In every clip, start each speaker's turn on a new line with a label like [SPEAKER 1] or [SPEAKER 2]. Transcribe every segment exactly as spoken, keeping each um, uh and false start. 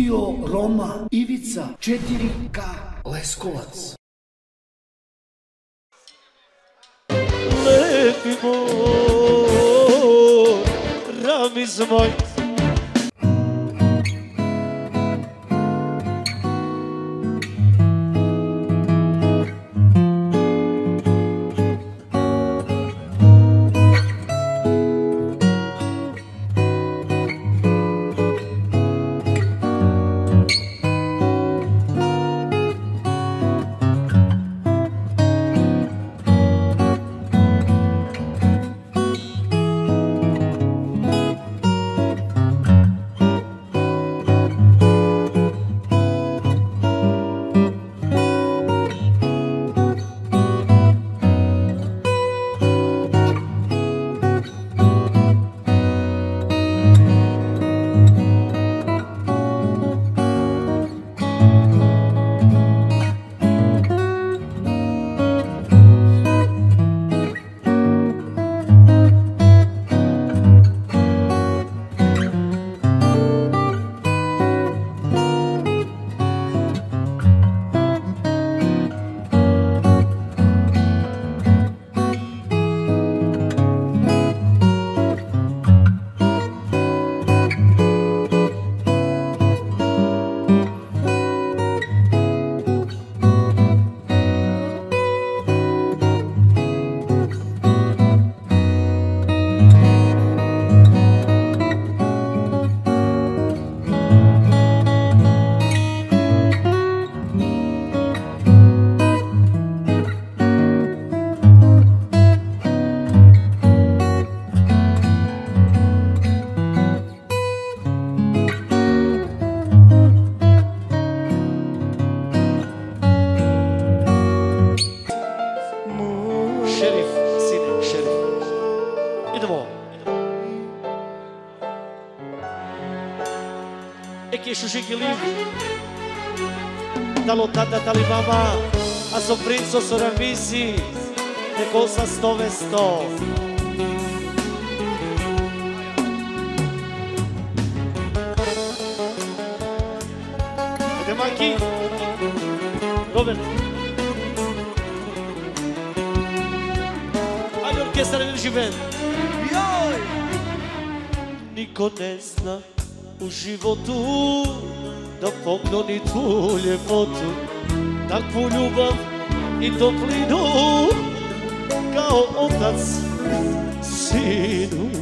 [SPEAKER 1] Studio Roma, Ivica, četiri K, Leskovac.
[SPEAKER 2] Lepi moj, ramiz moj. Talo tata, tali mama, a so princo so ravisi, neko sa sto vesto. Ede Maki, Robert. Ajde orkestar Energy Band. Joj! Niko ne zna u životu da pokloni tu ljepotu, takvu ljubav i toplinu kao otac sinu.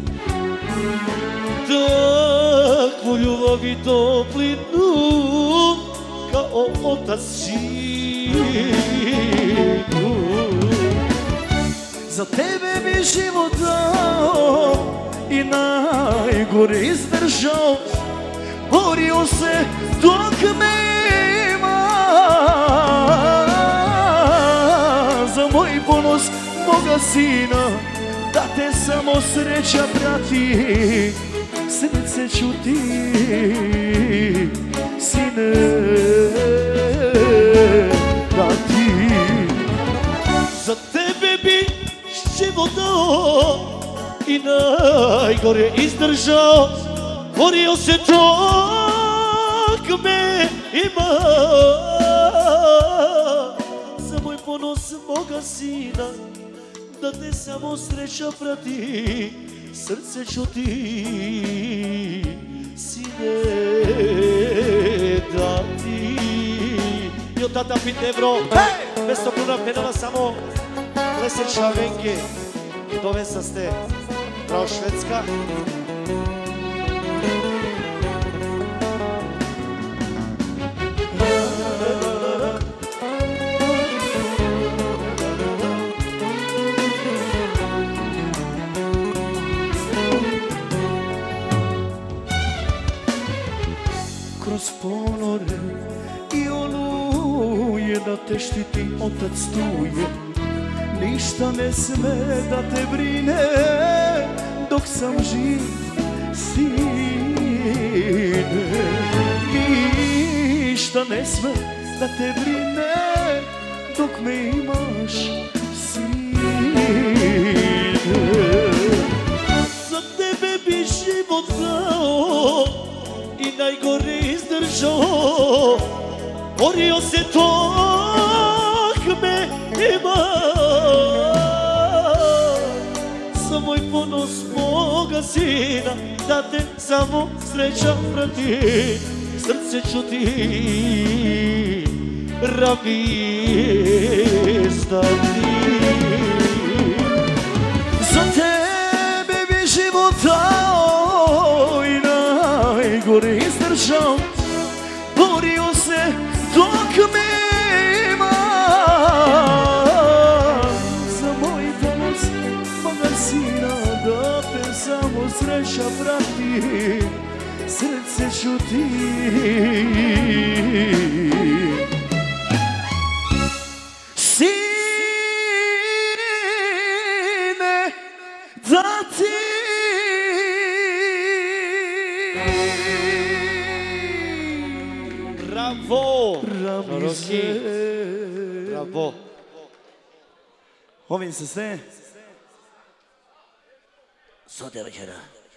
[SPEAKER 2] Takvu ljubav i toplinu kao otac sinu.
[SPEAKER 3] Za tebe bi život dao i najgore izdržao, borio se dok me ima. Za moj ponos moga sina, da te samo sreća prati, srce ću ti, sine, dati.
[SPEAKER 2] Za tebe bi život dao i najgore izdržao, borio se dok me ima. Za moj ponos moga sina, da te samo sreća prati, srce ću ti, sine, dati. Jo tata pit evro, bez sto kuna penala samo Leseća Venke, dovesa ste pravo Švedska.
[SPEAKER 3] Kroz ponore i oluje da te štiti otac tuje, ništa ne sme da te brine dok sam živ, sine. Ništa ne sme da te brine dok me imaš, sine.
[SPEAKER 2] Za tebe bi život dao i najgore izdržao, izdržao, borio se tog me ima. Za moj ponos moga sina, da te samo sreća prati, srce ću ti ravistati. Za tebe bi život dao i najgore izdržao, borio se dok me ima. Za moj ponos moga sina, da te samo sreća prati, srce ću ti sine dati.
[SPEAKER 3] Bravo!
[SPEAKER 2] Roski, bravo.
[SPEAKER 3] Ovim se sve.
[SPEAKER 1] Sote večera.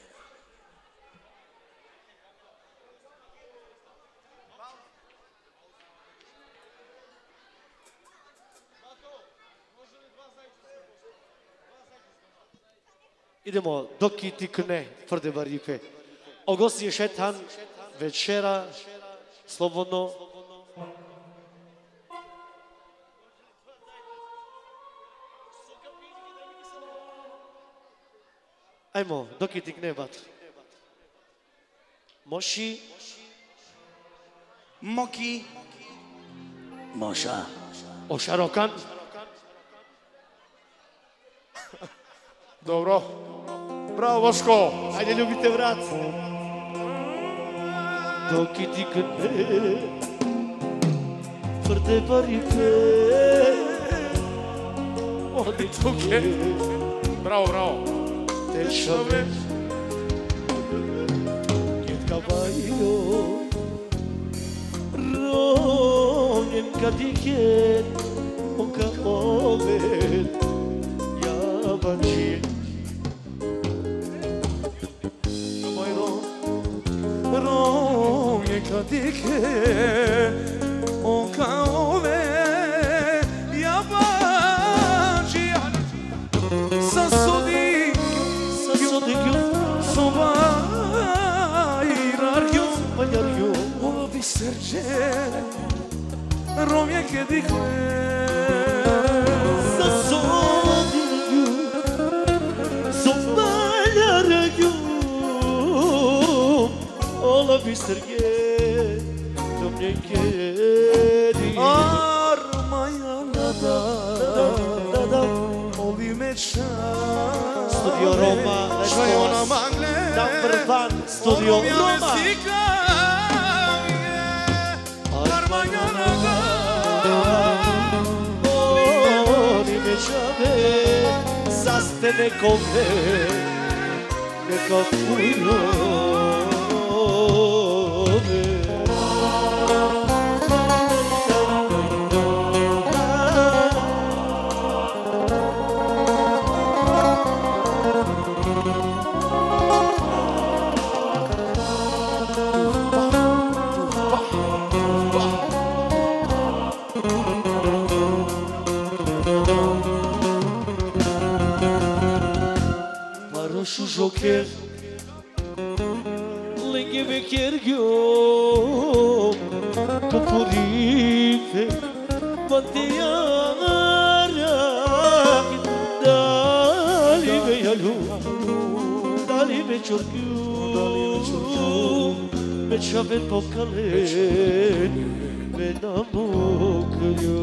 [SPEAKER 2] Idemo, doki tikne, tvrde baripe. Ogosti je šetan, večera, slobodno. Ajmo, doki tikne vatr. Moši.
[SPEAKER 3] Moki.
[SPEAKER 1] Moša.
[SPEAKER 2] Ošarokan.
[SPEAKER 3] Dobro. Bravo, Boško.
[SPEAKER 2] Ajde, ljubite vrat. Doki tikne, tvrde baripe. Odi tuke.
[SPEAKER 3] Bravo, bravo.
[SPEAKER 2] Tešave, njen caballo, ronjen kadiket, on kaovet, javančije.
[SPEAKER 3] Ronjen kadiket, on kaovet, javančije. Sasodi Olovi srce, Romje che dico
[SPEAKER 2] Sa sodilju, sobaljarju, Olovi srce, Romje che dico
[SPEAKER 3] Armaja nada, Ovi meča
[SPEAKER 2] Studio Roma, let's go. Number one, Studio Roma. Oni me čave, zaste nekome, neka ujove. Şu joker Lenge me kergyo Kapurife Vanteyara Dali me yalu Dali me çorgyo Me çavet pokale Me namokyo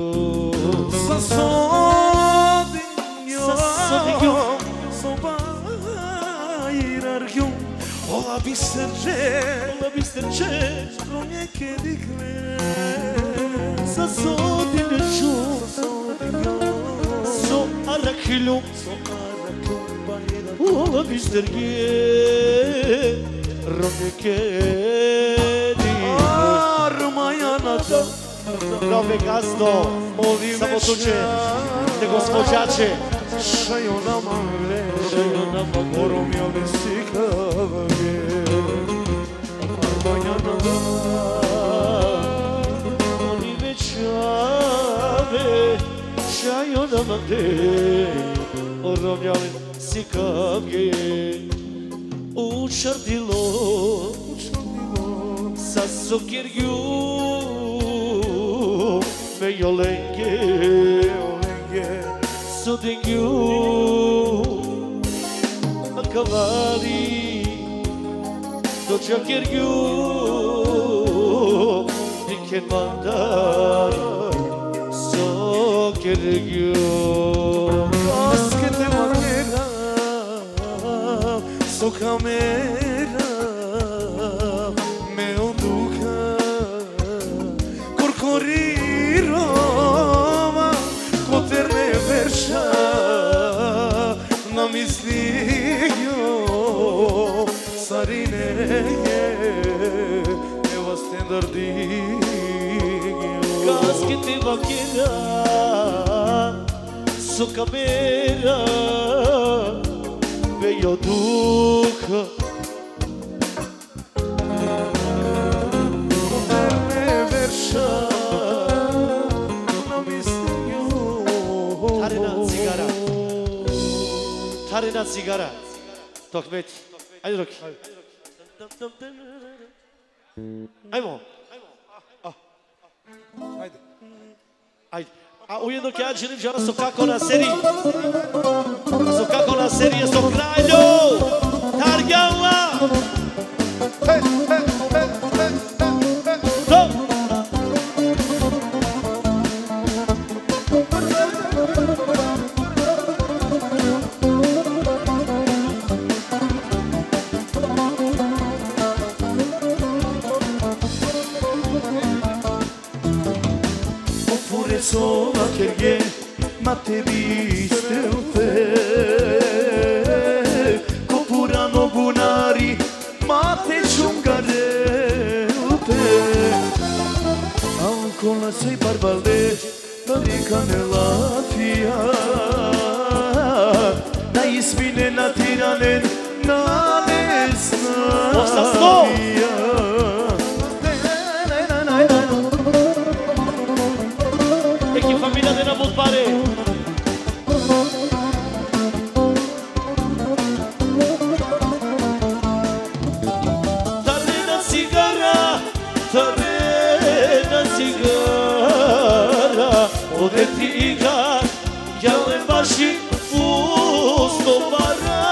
[SPEAKER 3] Sasodinjo
[SPEAKER 2] Sasodinjo Ola bi srce, ola bi srce,
[SPEAKER 3] Romje che dico
[SPEAKER 2] sa sodilju, so araklu, ola bi srce, Romje che dico
[SPEAKER 3] Armaja nada,
[SPEAKER 2] Nove gazdo, samo tuče, te gospođače.
[SPEAKER 3] Šajo na magle,
[SPEAKER 2] Šajo na magle,
[SPEAKER 3] Oromio mi si kavage, Armaja nada.
[SPEAKER 2] Shajona mande Oromjalin si kavge U čardilo Sa sokirju Me jolenge Sudingju Kavari Do čakirju Diken mandar Sokirju
[SPEAKER 3] Kaskete manera So kamera Me oduka Korkorirova Koterne verša Na mislio Sarine Eva standardinho
[SPEAKER 2] Kaskete vaquera So kamera Veio duka
[SPEAKER 3] Koterne verša Na mislio
[SPEAKER 2] Tarina cigara Tarina cigara Tokmeti Ajde Roki Ajmo
[SPEAKER 3] Ajde
[SPEAKER 2] Ajde A ujedno kad ja želim žena so kako na seriji So kako na seriji So kralju Targala
[SPEAKER 3] Hey, hey, hey, hey, hey,
[SPEAKER 2] To
[SPEAKER 3] Sola kerge ma te viste te Kopurano bunari ma te ciungare te Ancora sei barbalde Tarica nella fia Na ispine na tiranen Na nesna
[SPEAKER 2] Osta sto Eki familia de Nabut pare Tarena cigara Tarena cigara Ode tiga Jale bashi Usto para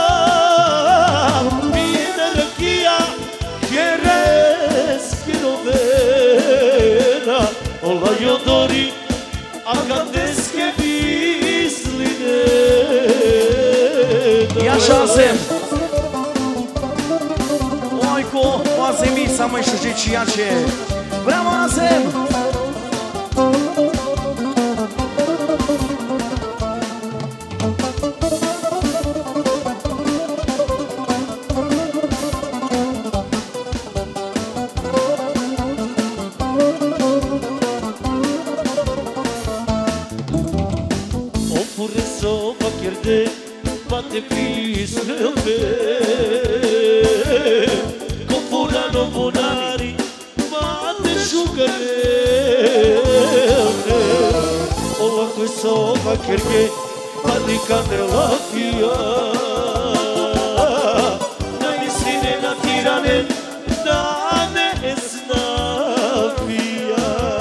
[SPEAKER 2] Pide rakija Kjeres Kirovera Ola jodori Akandeske visline
[SPEAKER 3] Yaşa Azem Oajko, o Azemi samo jeszcze dzieciacie Brawo Azem
[SPEAKER 2] Bate pisnelbe Kopurano bunari Bate šugare Ovako je soba kerge Badi kanela fija Na visine na tirane Da ne snapija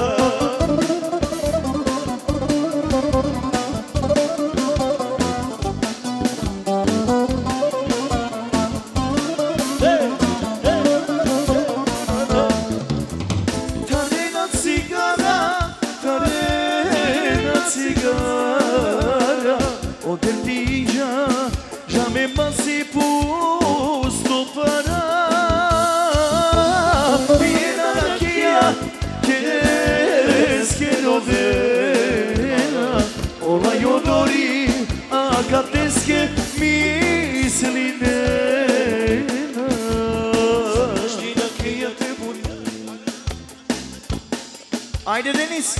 [SPEAKER 3] Agateske misline Haydi Deniz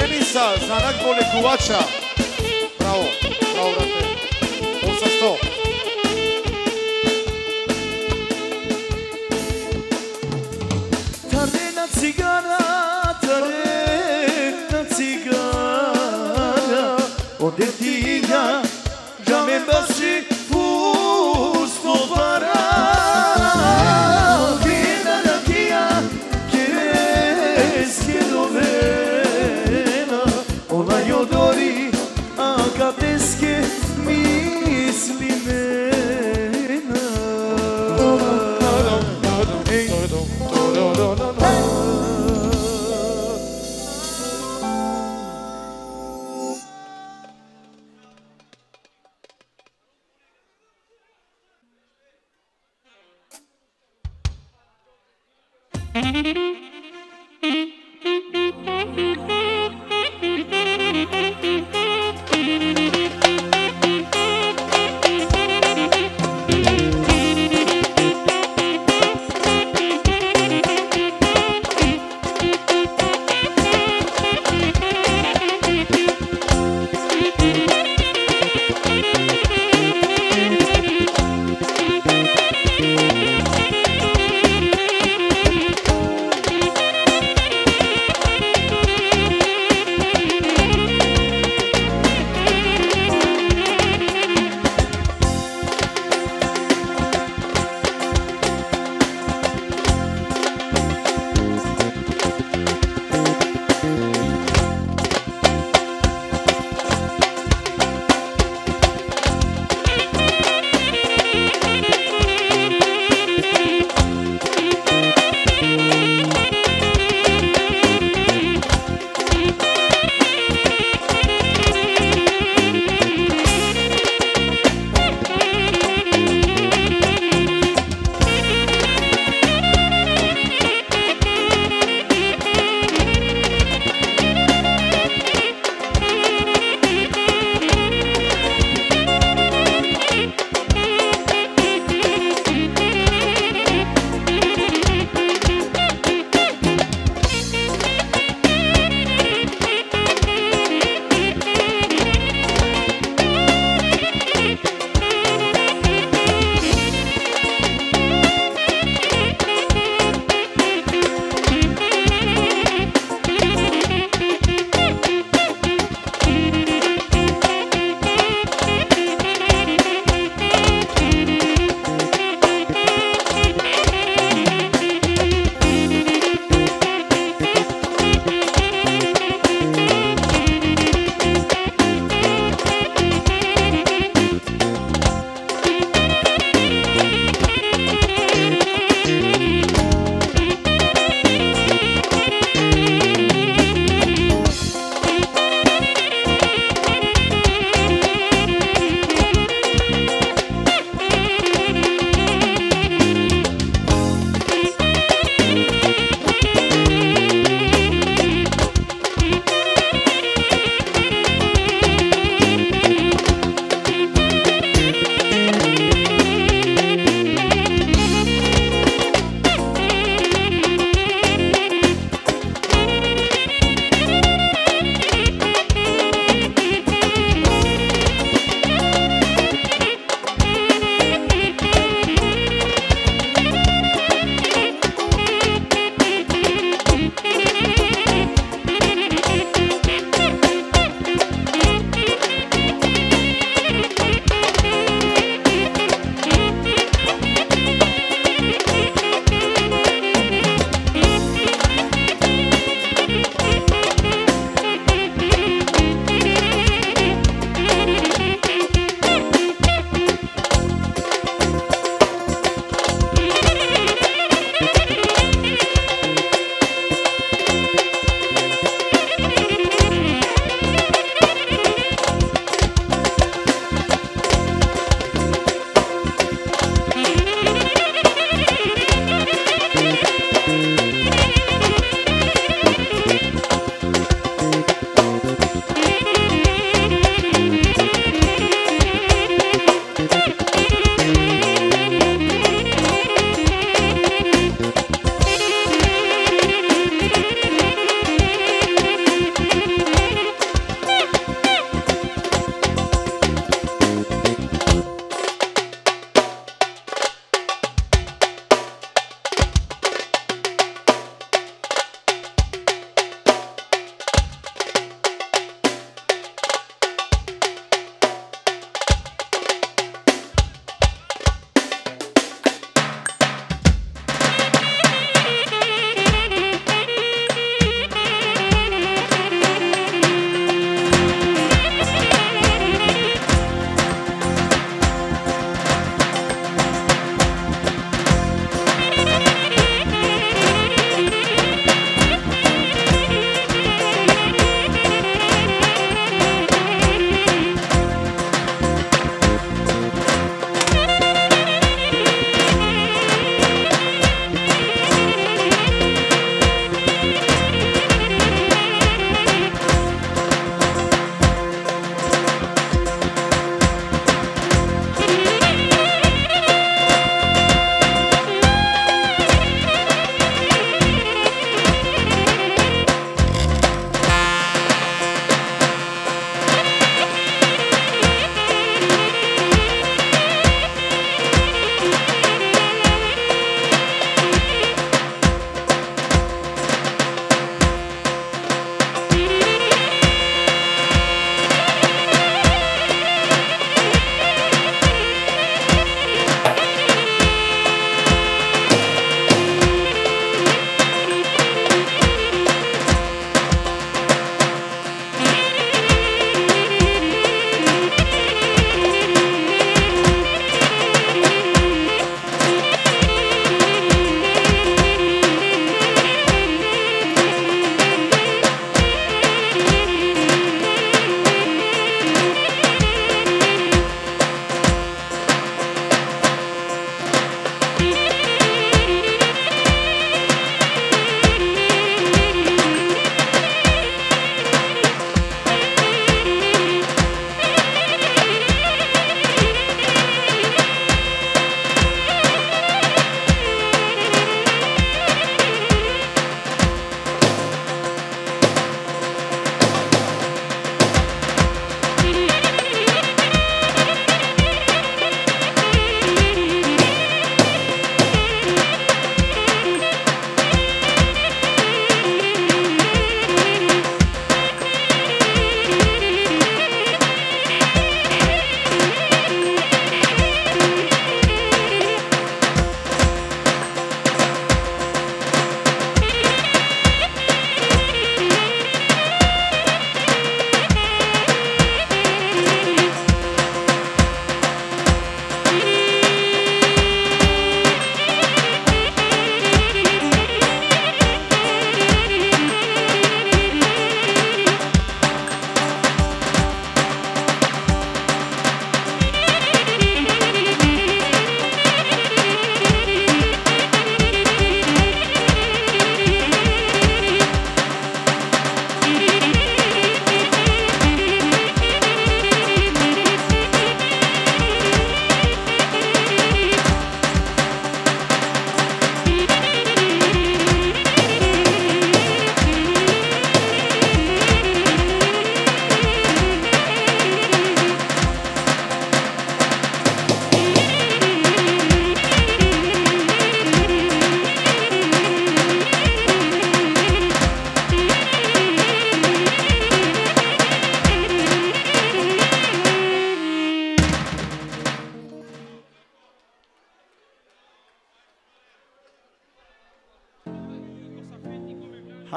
[SPEAKER 4] Denisa, Zanak Molekuača. Bravo, bravo, brate. osam sto.
[SPEAKER 3] Tarena cigara, tarena cigara, ode tiga, già me baci fusto para. Vina la tia, quieres que lo vena, ona yodori, agadeske mislimena.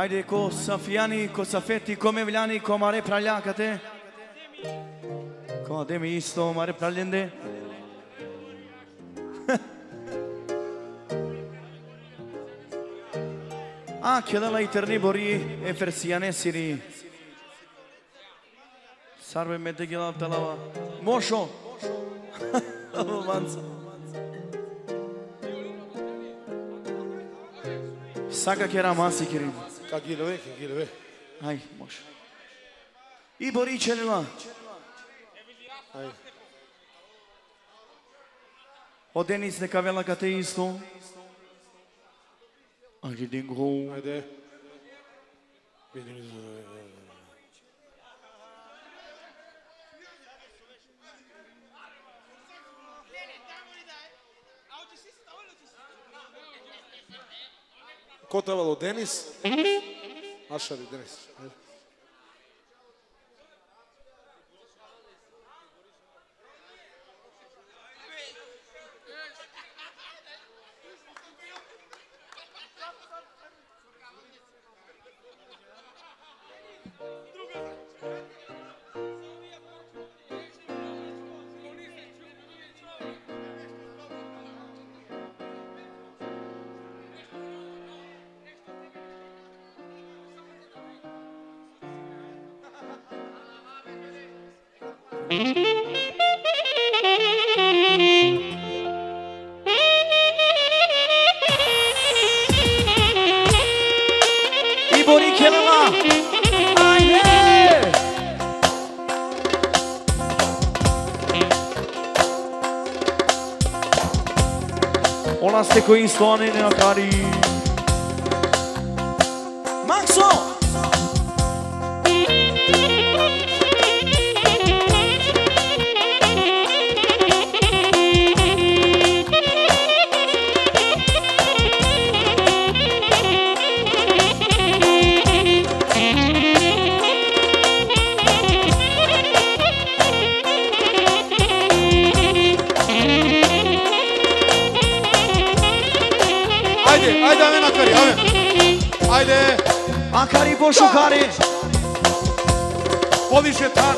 [SPEAKER 3] Haide cu Safiani, cu Safeti, cu Mevliani, cu Mare Praleacate. Cu Ademi isto Mare Pralende. Ah, che la Eterni Bori e Fersiane Siri. Sarve mette che la talava. Mosho. Avanza. Saca che era masi kirim.
[SPEAKER 4] Kagilove, kagilove.
[SPEAKER 3] Hai, Mosho. I Bori celula.
[SPEAKER 4] Hai.
[SPEAKER 3] O Denis ne cavela cate isto. Ai dingo.
[SPEAKER 4] Haide. Ko trebalo, Denis? Ašari, Denis.
[SPEAKER 3] Ibori kelama. Ayne. Ona ste koji stone ne akari. Maxo.
[SPEAKER 4] Ajde, amen Akari, amen. Ajde.
[SPEAKER 3] Akari pošukari.
[SPEAKER 4] Podiše tar.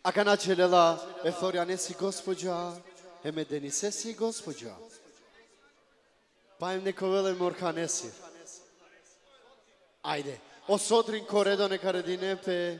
[SPEAKER 1] Akanachelela e Florianesi gospođa, e Medenisesi gospođa. Pa im nekovele morkanesi. Ajde, o sotrin koredo neka redine pe...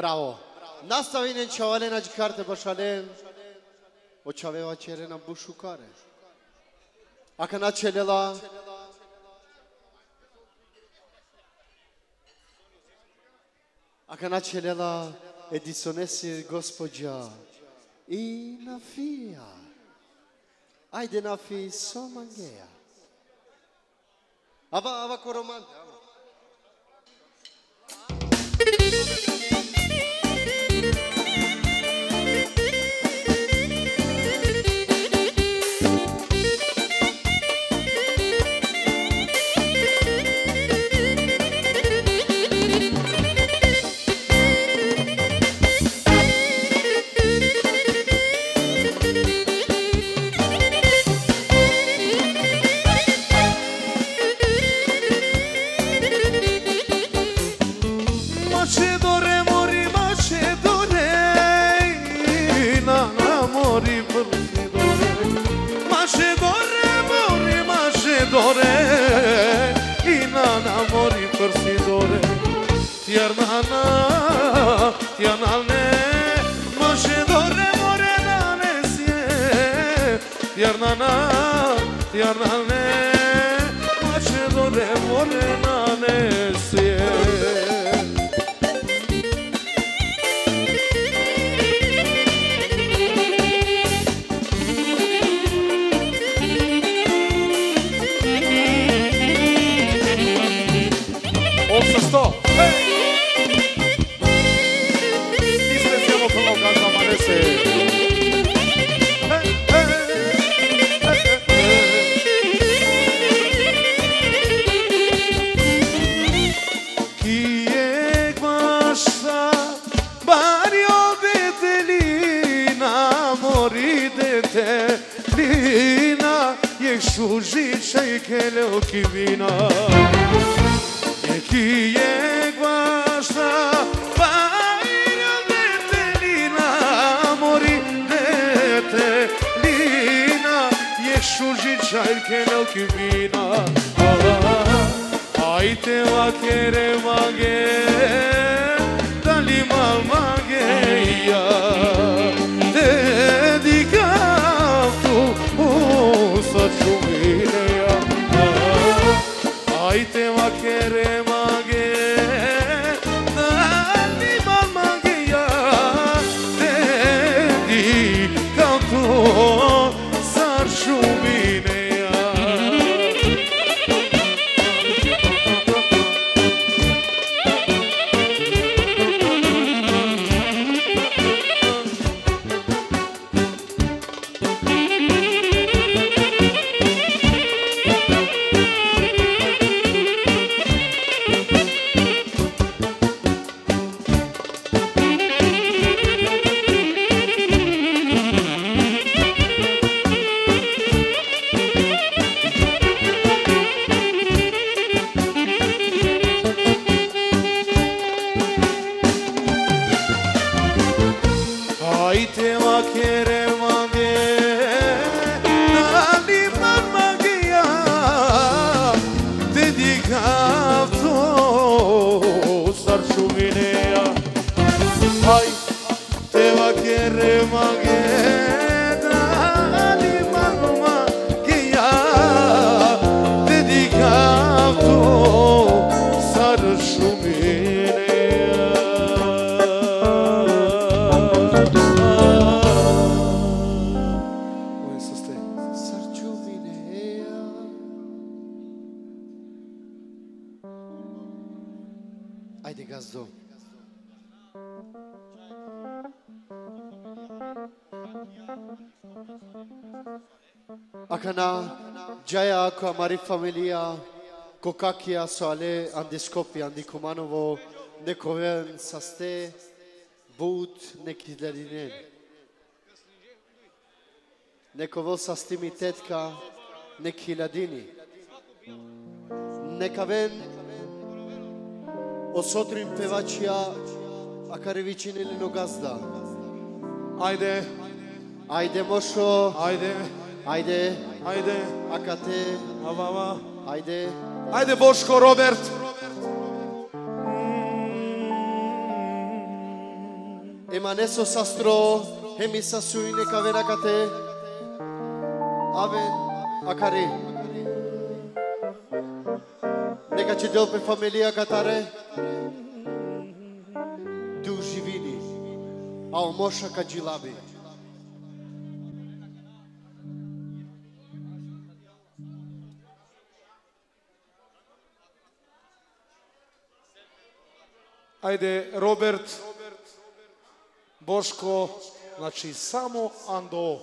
[SPEAKER 5] Bravo. Nastavinen čavalena džikarte bašalen. Očaveva čerena bušukare. Aka načeljela. Aka načeljela Edisonesir gospođa. I Nafija. Ajde Nafi somangeja. Ava, ava koromante. Ajde gazdo. Akana Jaya ko amari familia Kokakia soale andiskopi andikumanovo nekoven saste but nekidlerinen. Nekovo sastimi tetka nekiladini. Nekaven osotrim pevačia a care vicinele no gazda.
[SPEAKER 4] Ajde,
[SPEAKER 5] Ajde moșo,
[SPEAKER 4] ajde,
[SPEAKER 5] ajde,
[SPEAKER 4] ajde,
[SPEAKER 5] acate,
[SPEAKER 4] avava.
[SPEAKER 5] ajde.
[SPEAKER 4] Ajde Boško, Robert.
[SPEAKER 5] Emaneso sastro, hemisa suine kavera kate, aven akare. Neka ce deu pe familia catare, tu jivini, au moșa ca gilabi.
[SPEAKER 4] Ajde, Robert, Boško, znači samo Ando,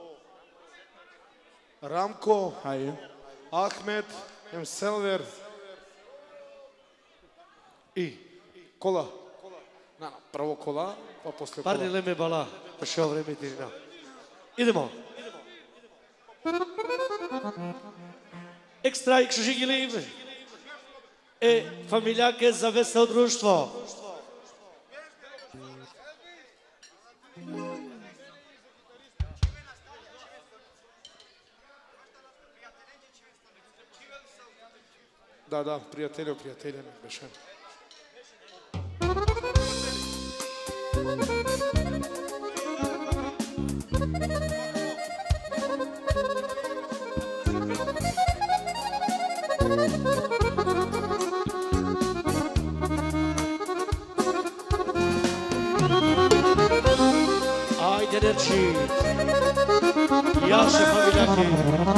[SPEAKER 4] Ramko, Ahmed, Emselver i kola. Na, prvo kola, pa posle kola.
[SPEAKER 2] Parni leme bala, pa še ovo vreme dirina. Idemo. Ekstra i kšužigili e familjake za veselo društvo.
[SPEAKER 4] Da, da, prijatelju, prijatelje nek bešem.
[SPEAKER 2] Ajde, reči, jaše familjake.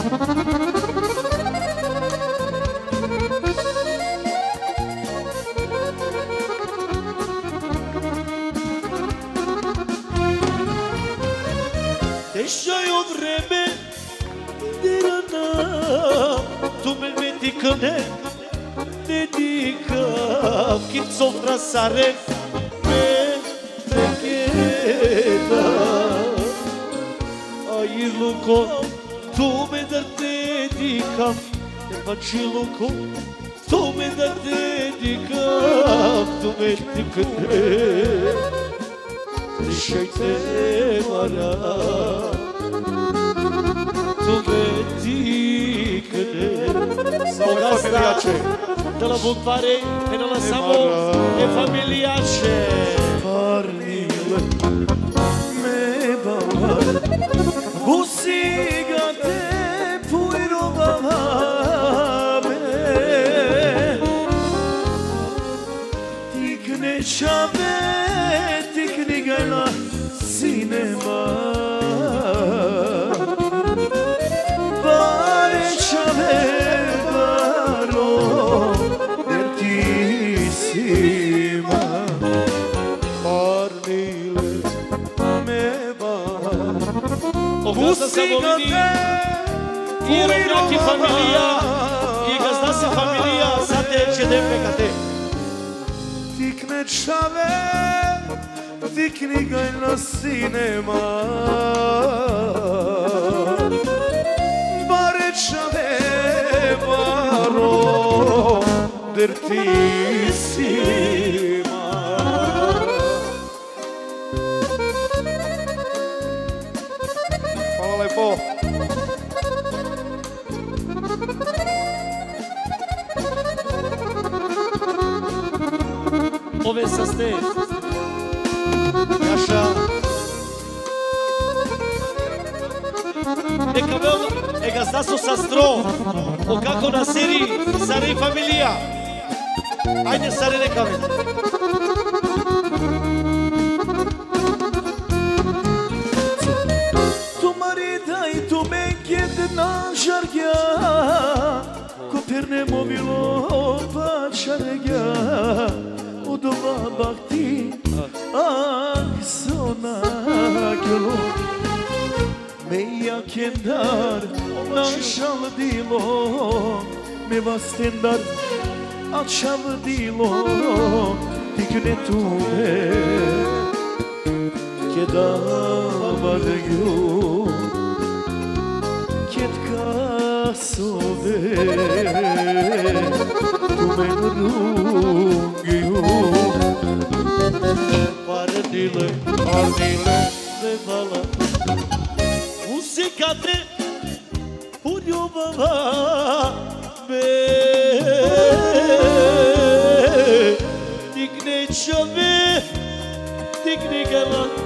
[SPEAKER 2] Dešajo vreme, dirana, tu me medică ne dedică, chipțo frasare pe trecheta. Ai luco, tu me da dedică, te faci luco, tu me da dedică, tu me dedică ne. Deixei-te mara, tu me dică-ne. Ora asta, de la Bucvare, e ne lăsamo, e familiace.
[SPEAKER 3] Parnile me bavar, usigate puiro bavame, tikne čave, tikni gajla sinema. Bare čave baro, dertisima.
[SPEAKER 4] Parnile
[SPEAKER 3] Me bavar,
[SPEAKER 2] Oglasna Savolini, i rovnjaki familija, i gazda se familija, zate će depekate.
[SPEAKER 3] tikne čave, tikni gajla sinema. Bare čave baro, dertisima.
[SPEAKER 4] hvala lepo.
[SPEAKER 2] Ove sa ste, Jaša, neka veoma, e gazda su sa stro, o kako na Siri, Sari familija. Ajde, Sari, neka me.
[SPEAKER 3] Tu marita i tu menket na žargja, koperne movilo pa čargja, od ova bakti, ah, sona gelo. Me jakendar, našal dilo, me vastendar, akşam dilo, tikne tume, keda var yo, ketka sove, tume rungyo.
[SPEAKER 2] Parnile,
[SPEAKER 4] Parnile,
[SPEAKER 2] me vala, muzikate, uljubava me. Tikne čave, tikne gala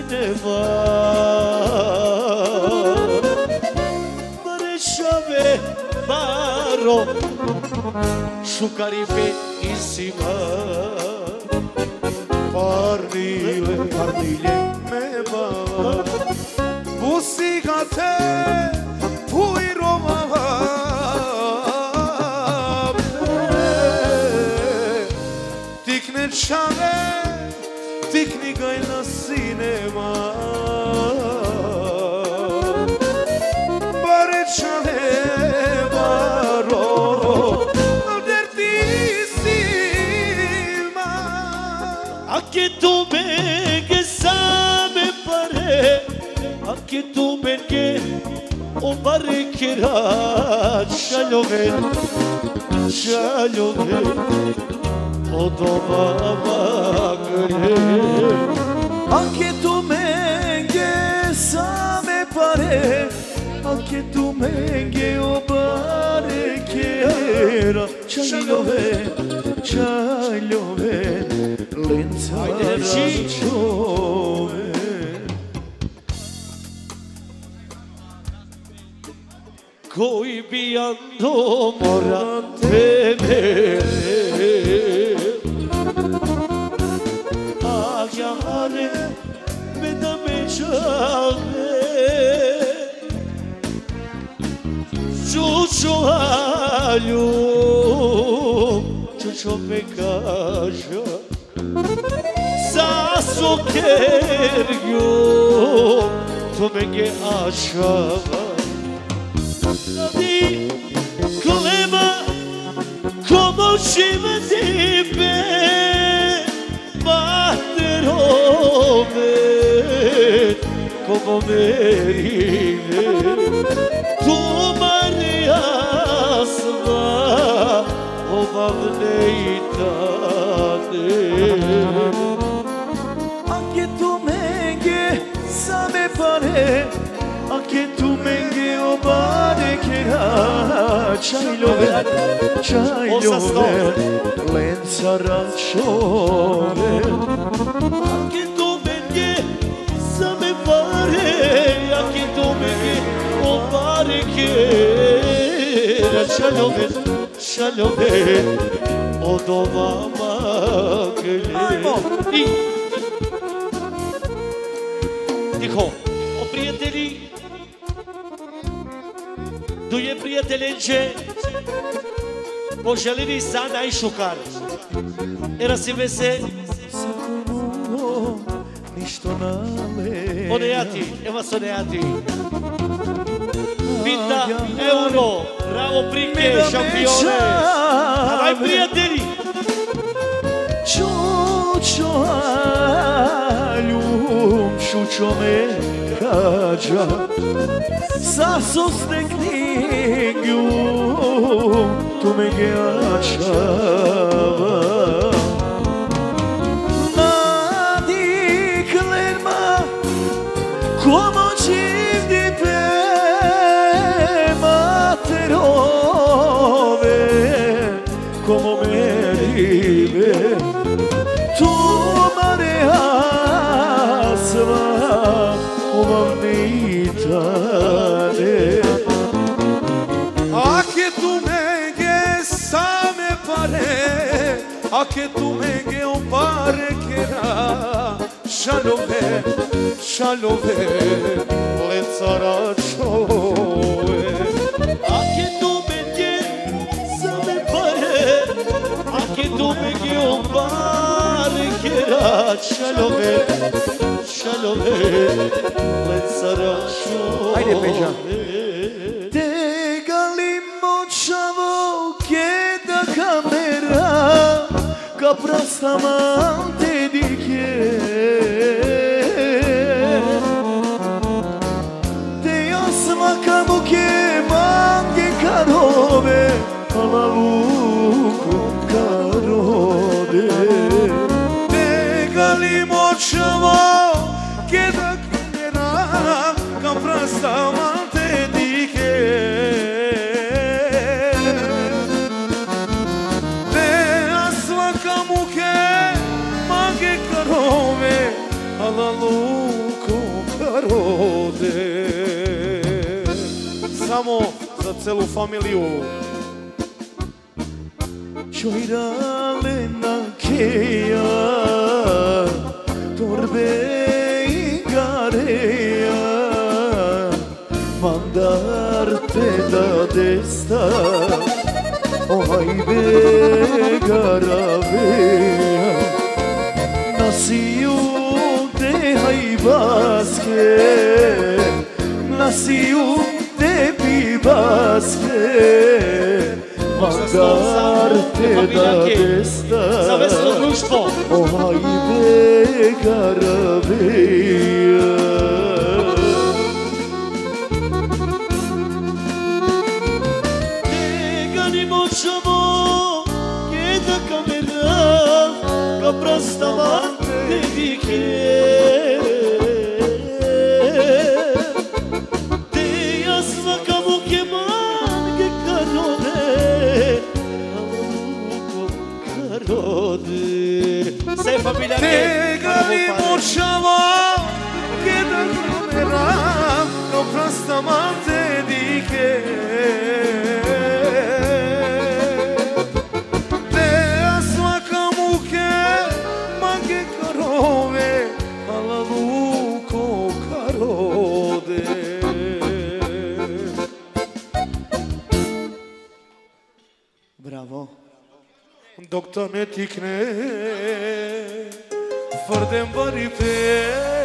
[SPEAKER 2] sinema Barešave baro Šukaripe isima
[SPEAKER 4] Parnile, parnile me bava Busigate puiromava Tikne čane, tikni gaj na sinema Bare čane baro
[SPEAKER 2] Che tu che same pare a che tu che o pare che ra shalove shalove o dova magre
[SPEAKER 3] a che tu che same pare a che tu che o pare che ra shalove shalove Lențaraciove
[SPEAKER 2] Coi biando morante me Aghiare me da me ciave Ciuccio aglio Ciuccio pe cașa Sasso kergyo Tumenge aşava Di kolema Como şiva dibe Bahterove Como merine Tu mariasva Obavne itane
[SPEAKER 3] Anche tu menge sa me pare Anche tu menge o pare che ra C'hai l'over, c'hai l'over Lenza rancione
[SPEAKER 2] Anche tu menge sa me pare Anche tu menge o pare che ra C'hai l'over, c'hai l'over O dova magre Dico, o prieteni Duje prijateljenče Poželili sada i šukar Era si vese
[SPEAKER 3] Ništo nale
[SPEAKER 2] Oneati, evo se oneati Vita, euro, bravo prike, šampione Daj prijatelji
[SPEAKER 3] Čučo aljum, šučo me kađa Sa sosne knjigju, tu me geačava Nadiklerma, komo čivdi pe materove Komo merive Tu mare asva Umanitane
[SPEAKER 4] A che tu menge sa me pare A che tu menge o pare che ra Shalove, shalove Lenza raciove
[SPEAKER 2] Anche tu menge sa me pare Anche tu menge o pare che ra Shalove, shalove Lenza raciove
[SPEAKER 3] Haide, Peja. Te galimo čavo keda kamera Ka prastamante dike Te jasma kamuke mange karove Ala luku karode
[SPEAKER 4] Te galimo čavo keda kamera Ka prastamante dike Te asva kamuke mange karove Ala luku samo za celu familiju.
[SPEAKER 2] Čojrale na keja, torbe i gareja, mandar te da desta, ohajde garaveja, nasiju te hajbaske, nasiju te pibaske, mandar te da desta,
[SPEAKER 6] za veselo društvo.
[SPEAKER 2] ohajde garaveja. Prostaman dedike te jasva kamu keman ke karode karode sei familia
[SPEAKER 4] te ganimo čavo jedan kamera kao prostaman dedike
[SPEAKER 2] Bravo.
[SPEAKER 4] Dok to ne tikne Fardem bari pe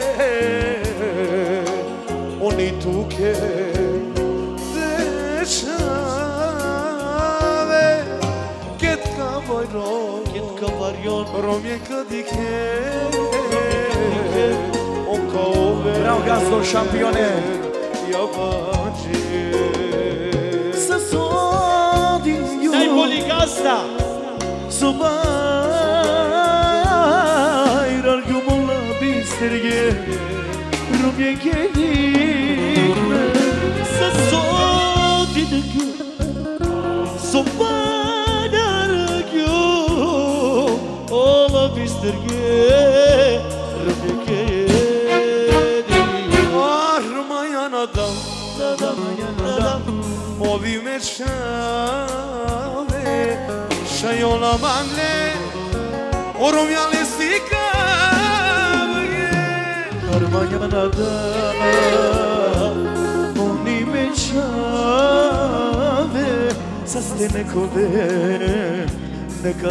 [SPEAKER 4] Oni tuke Dečave Ket kavajron
[SPEAKER 2] Ket kavajron
[SPEAKER 4] Romje kadike On kao ove
[SPEAKER 3] Bravo gazdo šampione
[SPEAKER 4] Yabancı
[SPEAKER 2] Sa sodinju
[SPEAKER 6] Najbolji gazda.
[SPEAKER 2] Sobajrar gumola bisterge Rumje gelikme Sa sodinju Sobajrar gumola bisterge Rumje gelikme
[SPEAKER 4] Armayan adam Movi me čave Šajola manle Oromjale stikave
[SPEAKER 2] Armayanada Oni me čave Sa ste nekove Neka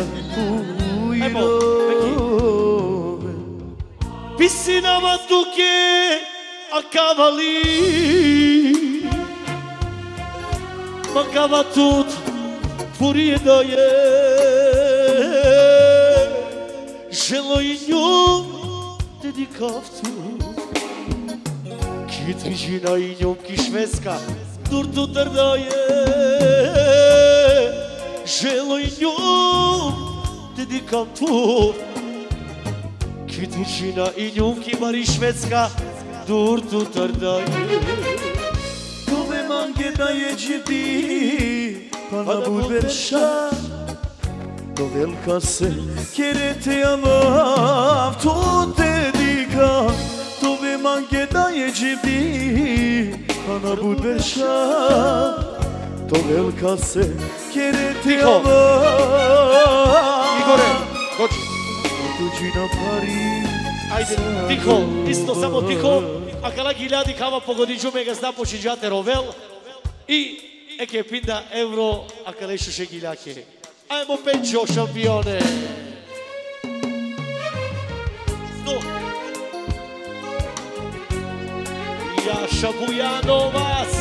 [SPEAKER 2] ujrove
[SPEAKER 6] Piscinama tuke a cavali Mancava tutto fuori da je Želo i njom dedikav tu Kitvižina i njom kišveska Dur tu trda je Želo i njom dedikav tu Kitvižina i njom kimari švedska Dur tu trda je
[SPEAKER 2] Tome mange da je džedi Pana budverša Do velika se kerete amav To dedika Tome mange da je džedi Pana budverša Do velika se kerete amav
[SPEAKER 4] Igore, dođi
[SPEAKER 2] Tuđi na Pari
[SPEAKER 6] Ajde, tiho, isto samo tiho Akala hiljadi kava pogodiđu me ga zna počiđate rovel I eke pinda euro akale šuše giljake Ajmo penčo šampione No Jaša Bujanovac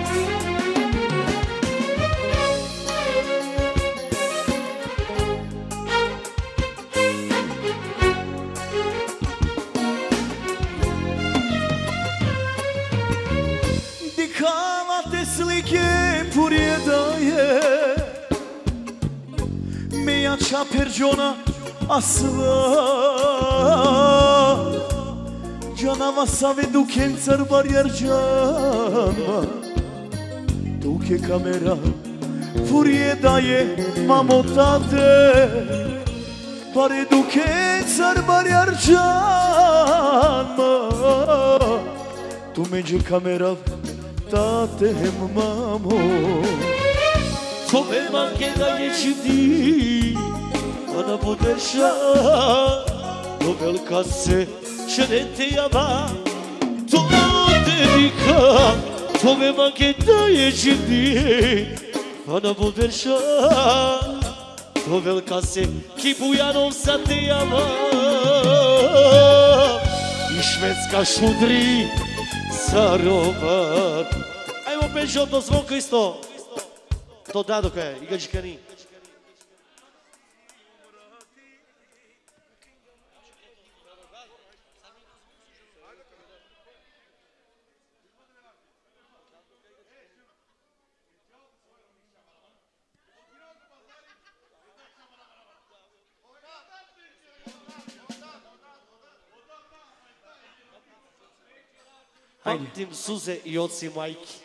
[SPEAKER 2] Dikavate slike purjedaje Me jača perđona asla Džanava save duken car barjar džanma Duke kamera purjedaje mamo tate Pare duken car barjar džanma Tu međe kamera tatem, mamo.
[SPEAKER 6] Tome manche da ječivdi, a na budeša, do velika se šedete java. To dedika, tome manche da ječivdi, a na budeša, do velika se kibujanov sa te java. I švedska šudri sa rovar. Ajmo Pečo, to zvonko isto. To da dok je, iga džikani. Pamtim suze i oci majki.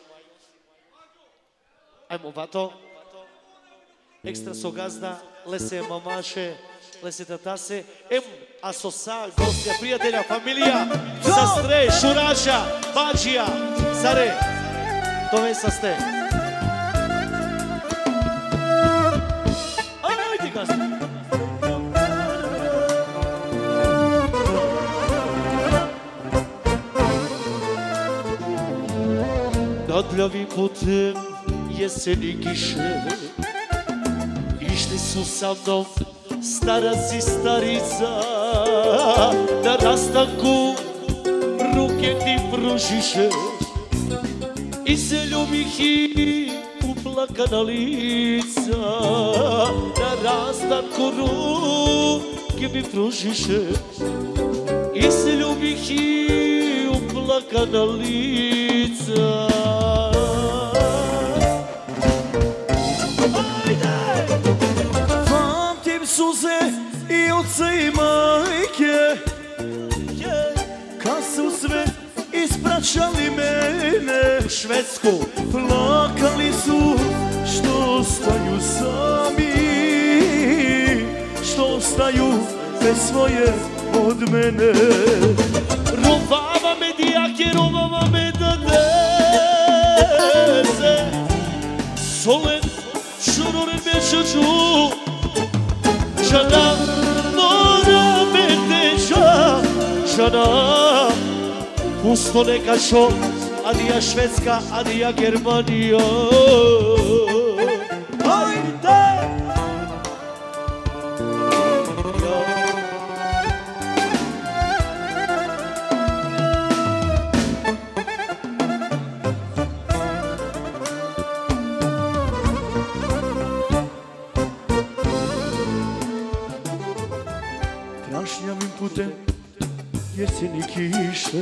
[SPEAKER 6] Ajmo vato. Ekstra so gazda, lese mamaše, lese tatase. Em, asosa, gostja, prijatelja, familija, sastre, šuraša, bađija, sare. Dove saste. Ajde gazda. Nadljavim putem jeseni kiše, išli su sa mnom starac i starica, na rastanku ruke ti pružiše, i se ljubih i uplakana lica, na rastanku ruke mi pružiše, i se ljubih i uplakana lica. Suze i oca i majke, kad su sve ispraćali mene u Švedsku, plakali su što ostaju sami, što ostaju bez svoje od mene. Rovava me dijake, rovava me da dese, solen šuroren me čuču, Žana mora me teža, žana pusto neka šo, adija Švedska, adija Germanija. Ajde! Krašnjavim putem jeseni kiše,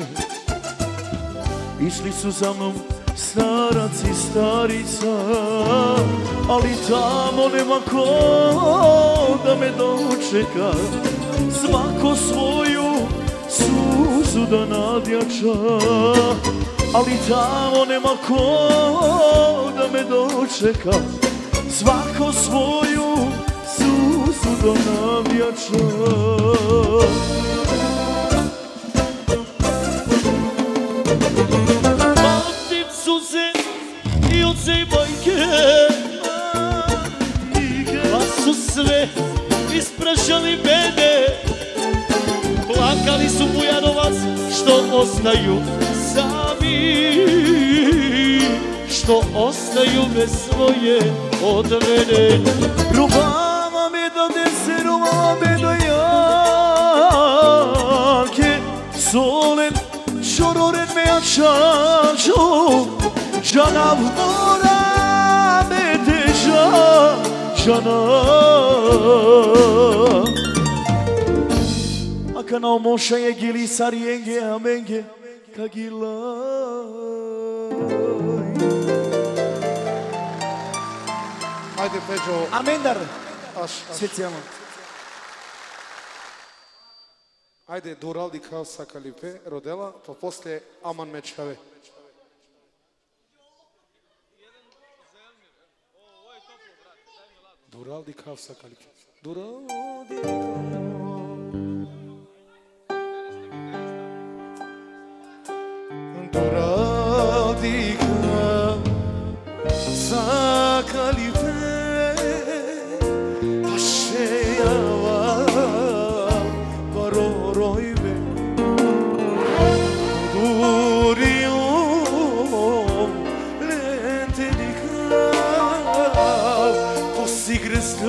[SPEAKER 6] išli su za mnom starac i starica, ali tamo nema ko da me dočeka, svako svoju suzu da nadjača, ali tamo nema ko da me dočeka, svako svoju suzu da nadjača. Pamtim suze i oce i majke, pa su sve isprašali mene, plakali su Bujanovac što ostaju sami, što ostaju bez svoje od mene. Rubava me da dese, rubava me da jake, solen šororen me jačačo, žana mora me teža, žana. Aka na omoša je gili sarijenge amenge, kagilaj.
[SPEAKER 4] Ajde, Peđo.
[SPEAKER 3] Amendar.
[SPEAKER 4] Aš, aš.
[SPEAKER 3] Specijalno.
[SPEAKER 4] Ajde, Duraldi kao sa Kalipe, Rodela, pa poslije Aman Mečave. Duraldi kao sa Kalipe. Duraldi kao... Duraldi kao...
[SPEAKER 2] calife Pașeava Baroroive Durio Lente di cav Tosi gresto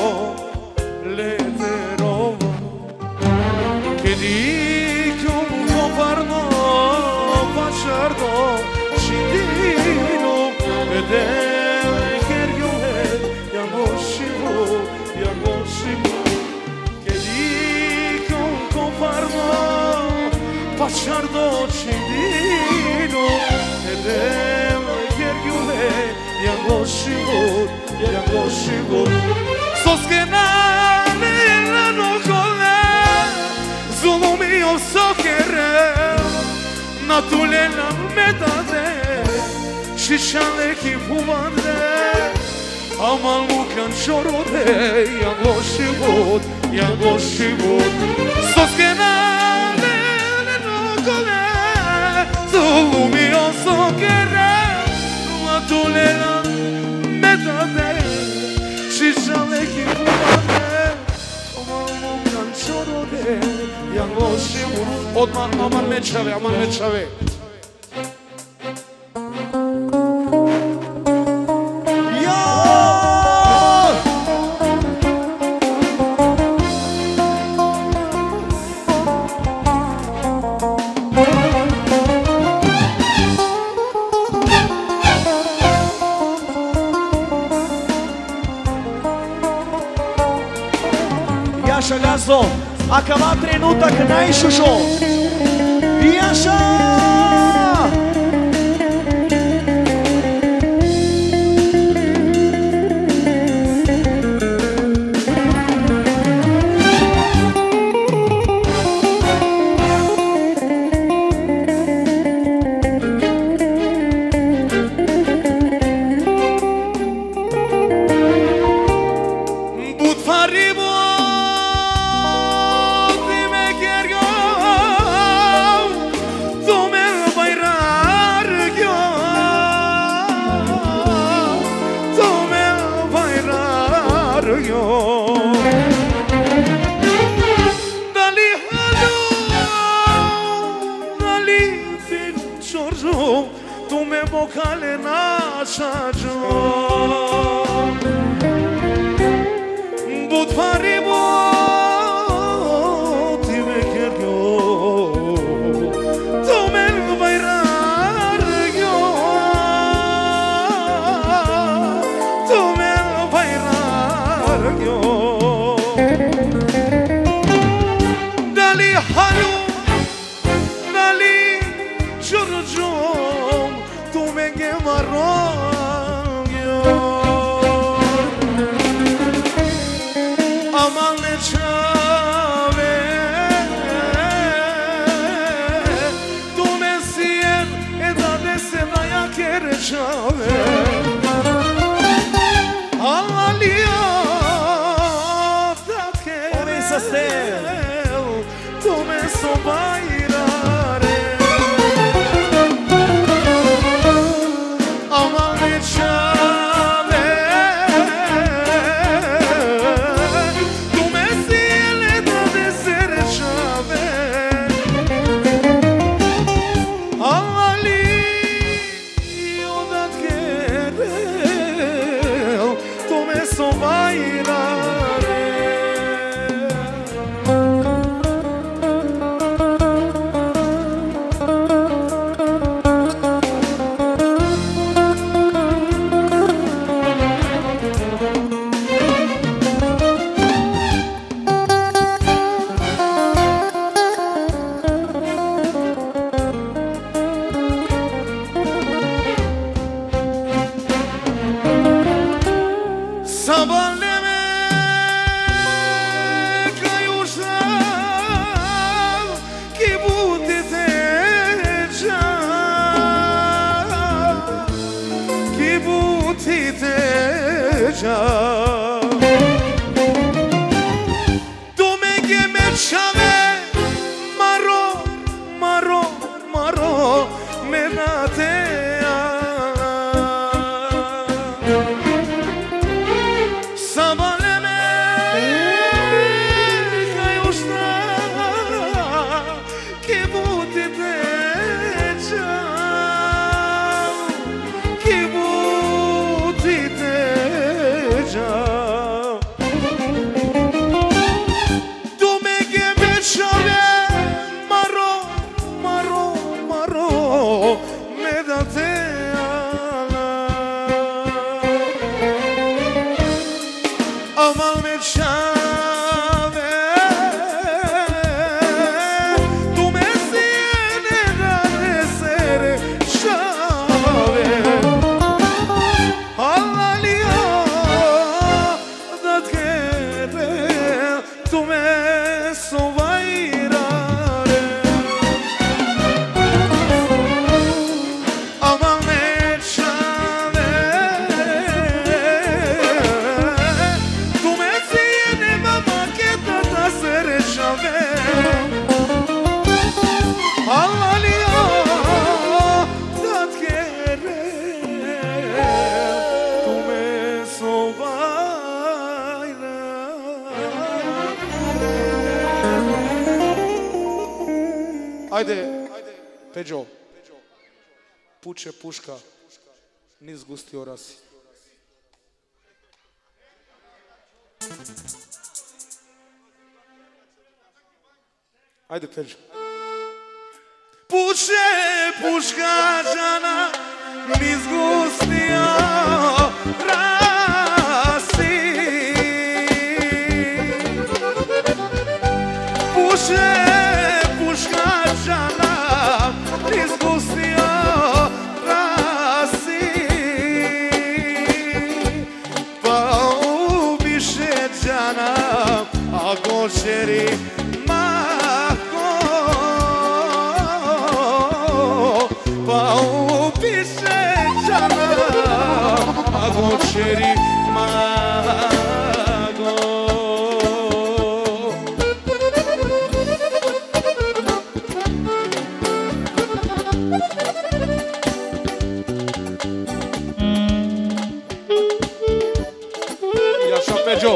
[SPEAKER 2] Lente rova Che dico un coparno Pașardo Citino Vedere che io è Yangoshivo Yangoshivo Che dico un coparno Pașardo Citino Vedere che io è Yangoshivo Yangoshivo Soskenane la nocole Zulumi o sokere Natule la metade Şişanle ki puvande Aman mukan şorode Yangoşivot Yangoşivot Soskenane la nocole Zulumi o sokere Natule la metade Şişanle ki puvande Aman mukan şorode Yangoşivot Odman aman meçave aman meçave
[SPEAKER 3] Gazo, acaba trenuta că n-ai șușo. E așa! Sabaleme kaj ušta Ki buti teđa Ki buti teđa Tu me ge bečave Maro, maro, maro Me da te Amal me čave Tu me sjene da ne sere šave Alalija da tkere Tu me sovajrare Amal me čave Alalija da tkere Tu me sovajrare
[SPEAKER 4] Ajde, Peđo. Puče puška, niz gusti orasi. Ajde, Peđo.
[SPEAKER 3] Puče puška žana niz gustija rasi Puče puška žana niz gustija rasi Pa ubiše žana a gošeri Pa upiše žana, a gočeri mago.
[SPEAKER 4] Jaša Peđo.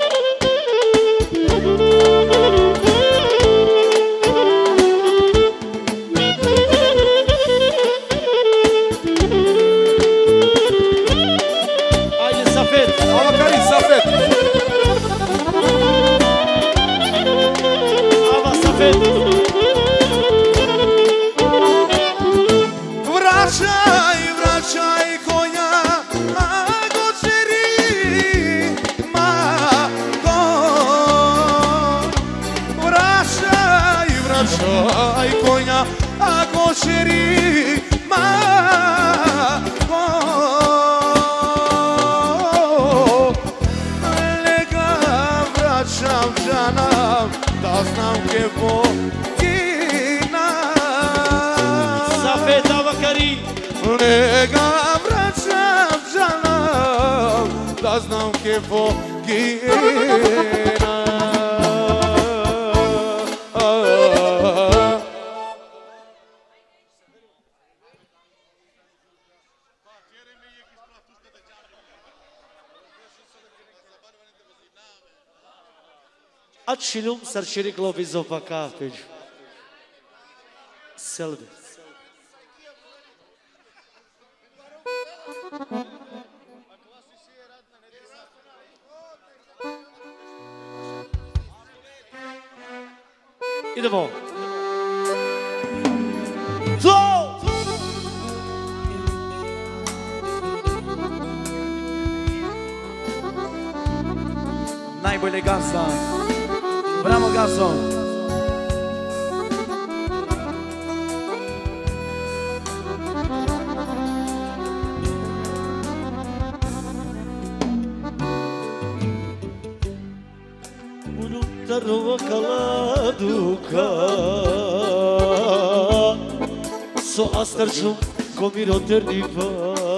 [SPEAKER 3] Vraćaj, vraćaj konja, a gočeri mago. Vraćaj, vraćaj konja, a gočeri mago. Lega vraćam žana, da znam kevo Lega vraćam žana, da znam kevo gina
[SPEAKER 6] Açilum sarçeri globizo vaka Peđo. Selbe. Idemo. To!
[SPEAKER 3] Najbolje gasa. Bravo gaso.
[SPEAKER 6] Tarova kaladuka So astarčum komiro terniva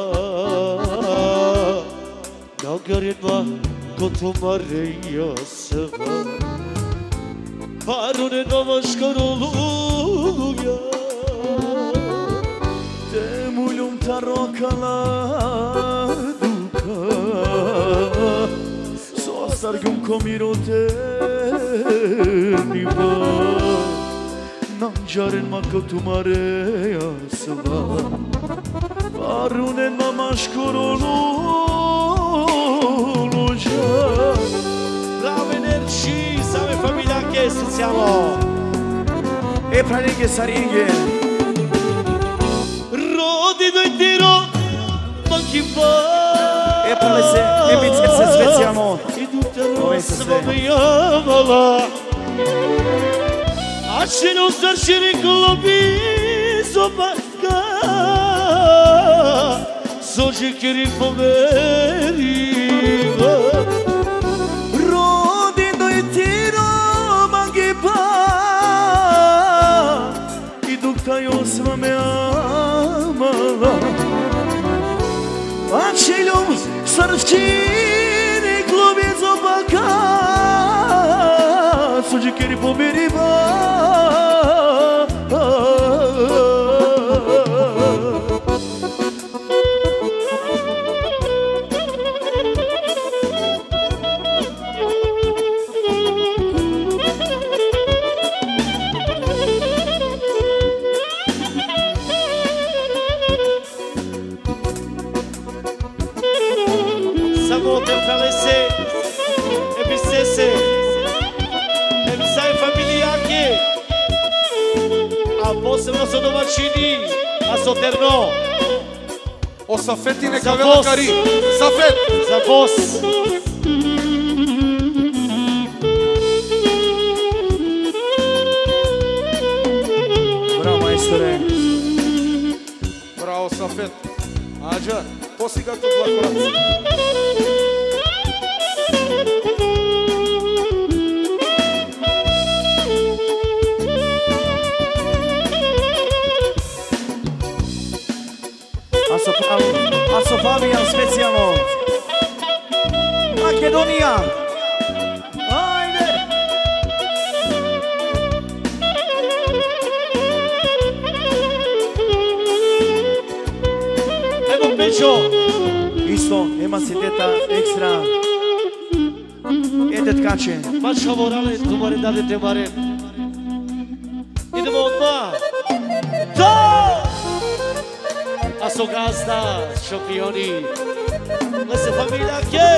[SPEAKER 6] Nagarenva kotomareja seva Parune navaškaroluja
[SPEAKER 3] Temulum taro kaladuka komirote niva Nanjaren makotumare asva Parunen mamashkorolu loja
[SPEAKER 6] Bravo energie, salve famiglia che siamo.
[SPEAKER 3] E pralinge saringe
[SPEAKER 6] Rodi doi tiro, manchi va.
[SPEAKER 3] E pralese, e vincesse sveziamo
[SPEAKER 6] I tutte rosse vogliamola. A ce non starcire globi sopacca. So ci che ripomeriva.
[SPEAKER 3] Rodi doi tiro mangi pa I dukta josma me amala A čeljom srčini globi zobaka Suđi keri pomiriva
[SPEAKER 6] Posebno su domaćini, a Soterno.
[SPEAKER 4] O Safeti neka vela kari. Safet!
[SPEAKER 6] Za Bos.
[SPEAKER 3] Bravo, majstore.
[SPEAKER 4] Bravo, Safet. Ađa, posiga tu dlakorac.
[SPEAKER 3] Aso Fabian specijalno Makedonija Ajde
[SPEAKER 6] Evo Pečo.
[SPEAKER 3] Isto, ema si teta ekstra Edet kače
[SPEAKER 6] Bačka morale, tu mare dade te mare. Idemo odmah. Da! A so gazda, šampioni. Lese familija che?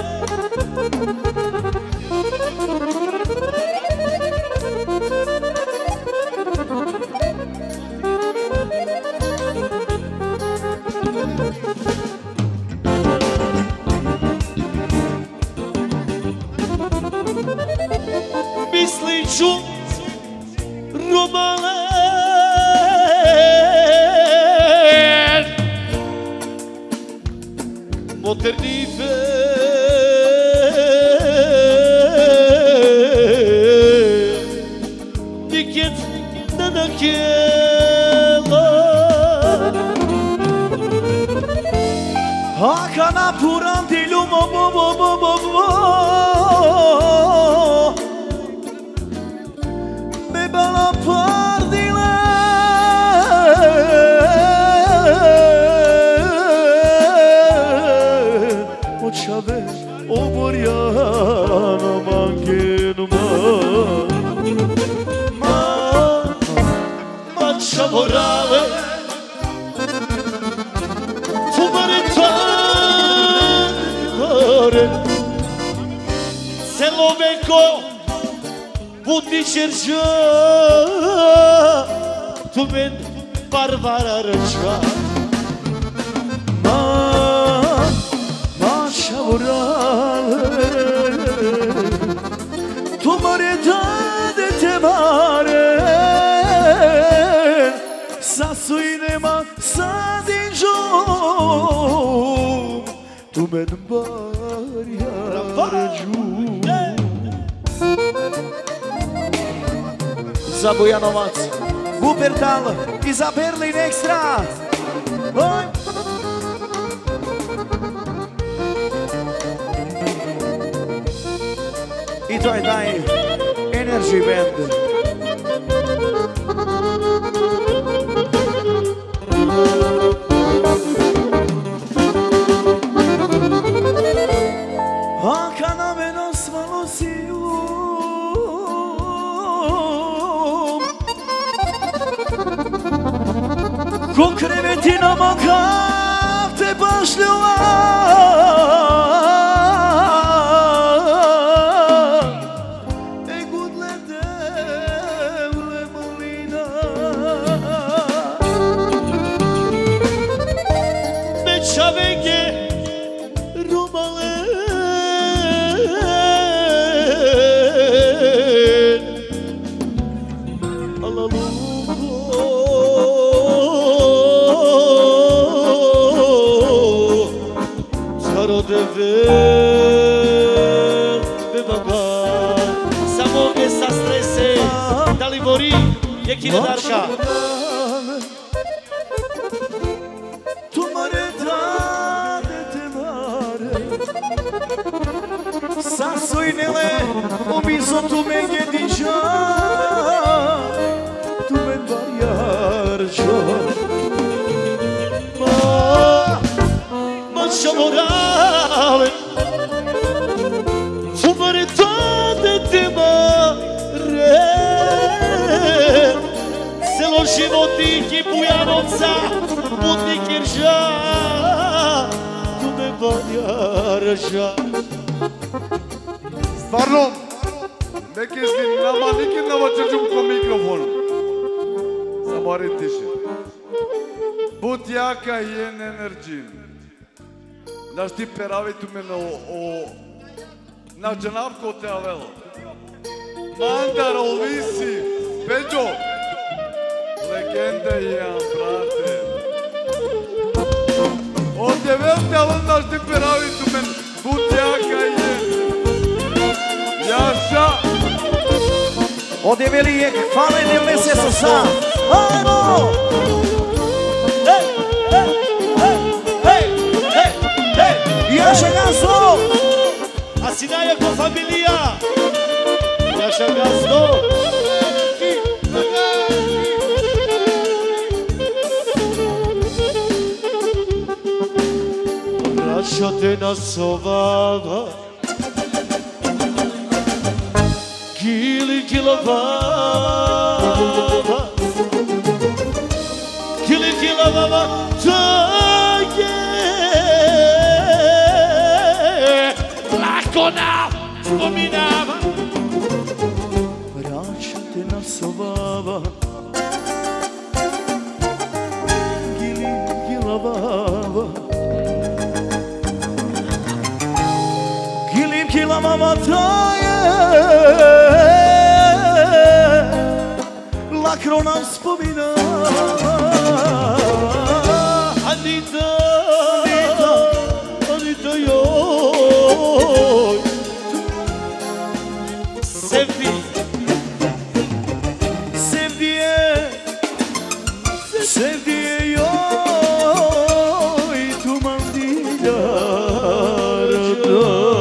[SPEAKER 6] Misli ću Romale Moternife Niket na nakela
[SPEAKER 3] Haka na puran dilu mo mo mo mo mo mo Me bala pardile Očave oborjana mangenuma
[SPEAKER 6] Ma, Bačka morale Tu mare tare Celo veko Budi čerđa Tu men Varvara rča
[SPEAKER 3] Ma, Bačka morale Tu mare dade te mare Sa suinema sa dinjom Tu men barjarđu Za Bujanovac Wuppertal i za Berlin ekstra Oj. I to je taj Energy Band Haka na meno svalo Mama kapte başlıyor E gudlede ule malina
[SPEAKER 6] Beçavenge Romale Samo che sta stresse da Livori e chi ne darca
[SPEAKER 3] Tu mare dane te mare Sassoinele o viso tu me gedica Tu me variarja
[SPEAKER 6] Ma Ma morale Tu mare dane te mare Selo životiki Bujanovca Putnik Irža Tu me variarja
[SPEAKER 4] Stvarno, neki zdi nama nikad nama čečum ko mikrofon. Zamari tiše. Bud jaka jen energin. Znaš ti peravi tu mene o... o na džanavko te avelo. Mandar, ovisi. Peđo. Legende jedan, brate. Od develte avelo znaš ti peravi tu mene. Bud jaka jen. Jaša!
[SPEAKER 3] Ovdje Velijek, hvala i ne se sa sam. Ajmo!
[SPEAKER 6] Hej, hej, hej, hej, hej, hej
[SPEAKER 3] Jaša Gazdo!
[SPEAKER 6] A Sinaia com família Jaša Gazdo Vraća te nas ovava Gili gilovava Gili gilovava To je Lako nam spominava
[SPEAKER 3] Vraćate nas ovava Gili gilovava Gili gilovava To je Lakro nam spominava
[SPEAKER 6] Anita Anita Anita joj Sevdi
[SPEAKER 3] Sevdiye Sevdiye joj Tuman dilarda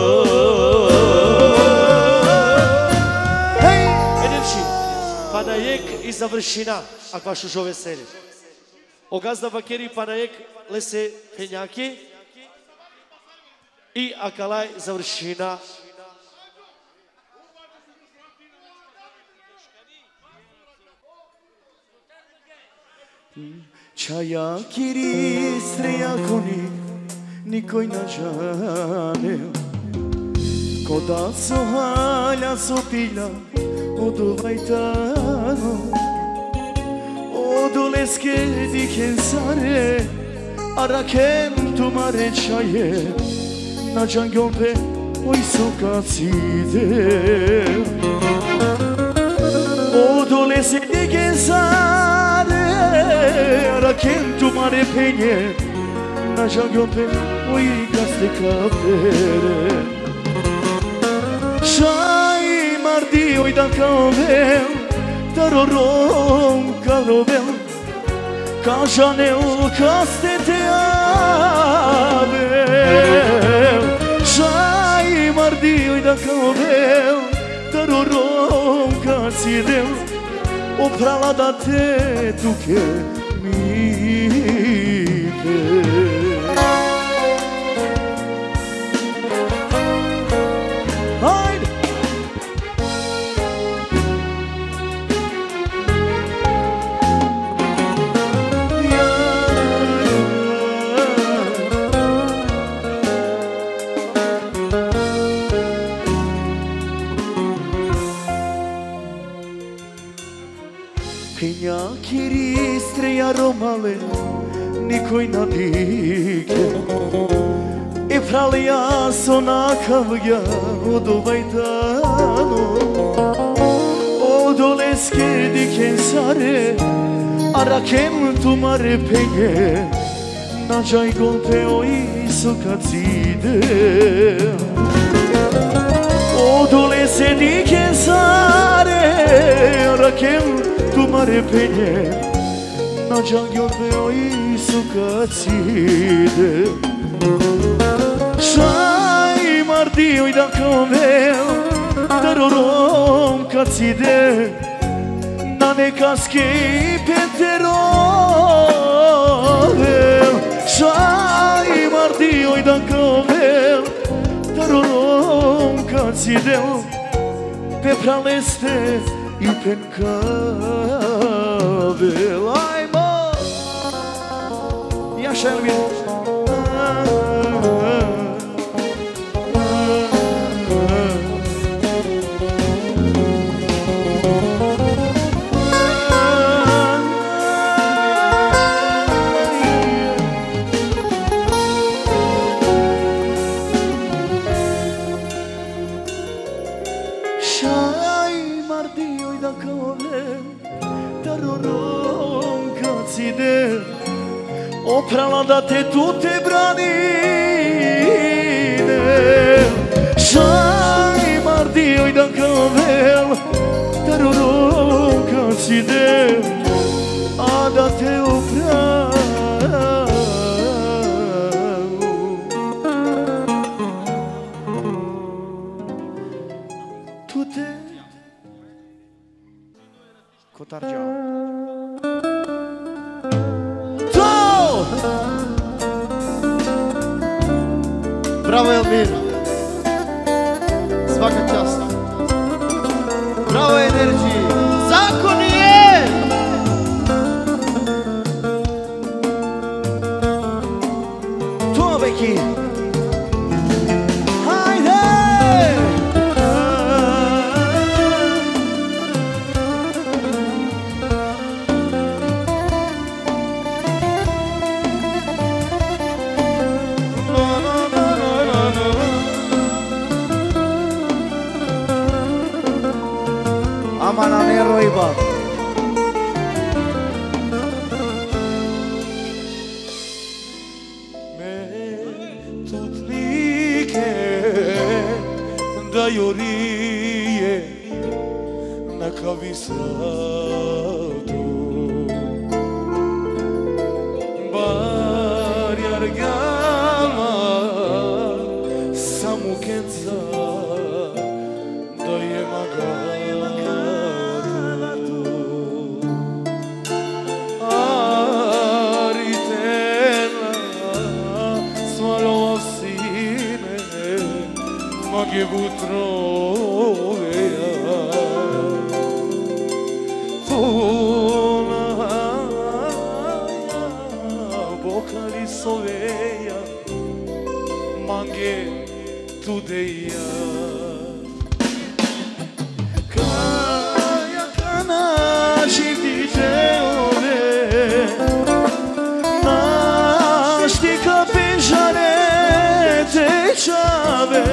[SPEAKER 6] Energy Panajek i završina Ak vaš už ove serije O gazda Vakeri Panajek Lese penjaki I Akalaj završina
[SPEAKER 3] Čaja kiri strejako nikoj na žane Koda so halja so pila od uvajtano Od oleske diken sare Arakem tumare čaje Na džangompe oj su kacide Od olese diken sare Arakem tumare penje Na džangompe oj gaste kapere Shai mardi oj da kaovel Tarorom karovel Kažaneu kaste te avel Shai mardi oj da kaovel Tarorom kacidel Oprala da te tuke mite Haydi koji nadike I pralija sona kavga od ovaj dano Od oleske dike sare A rakem tu mare penje Nađaj golpe o isu kad zide Od olese dike sare A rakem tu mare penje Nađaj golpe o isu kad zide Šaj mardio I da kovel Tarorom kad zide Na nekaske I peterove Šaj mardio I da kovel Tarorom kad zide Pe praleste I penkavel Ajmo Jaša Elvin Oprala da te tu te branine Šaj mardio I da kavel Tarorom kad si del A da te opravu Tu te Kotarđao
[SPEAKER 5] Bravo Elmir, svaka čast. Bravo Energiji, zakon je!
[SPEAKER 3] To Beki! Hajde! Amana ne rojba Me tutnike Da jorije Na kavisatu Bar jargama Samu kenca Da je maga Magje vutroveja Tona Bokali soveja Mange tudeja Kaja kana živdi džeove Našti kapežare tečave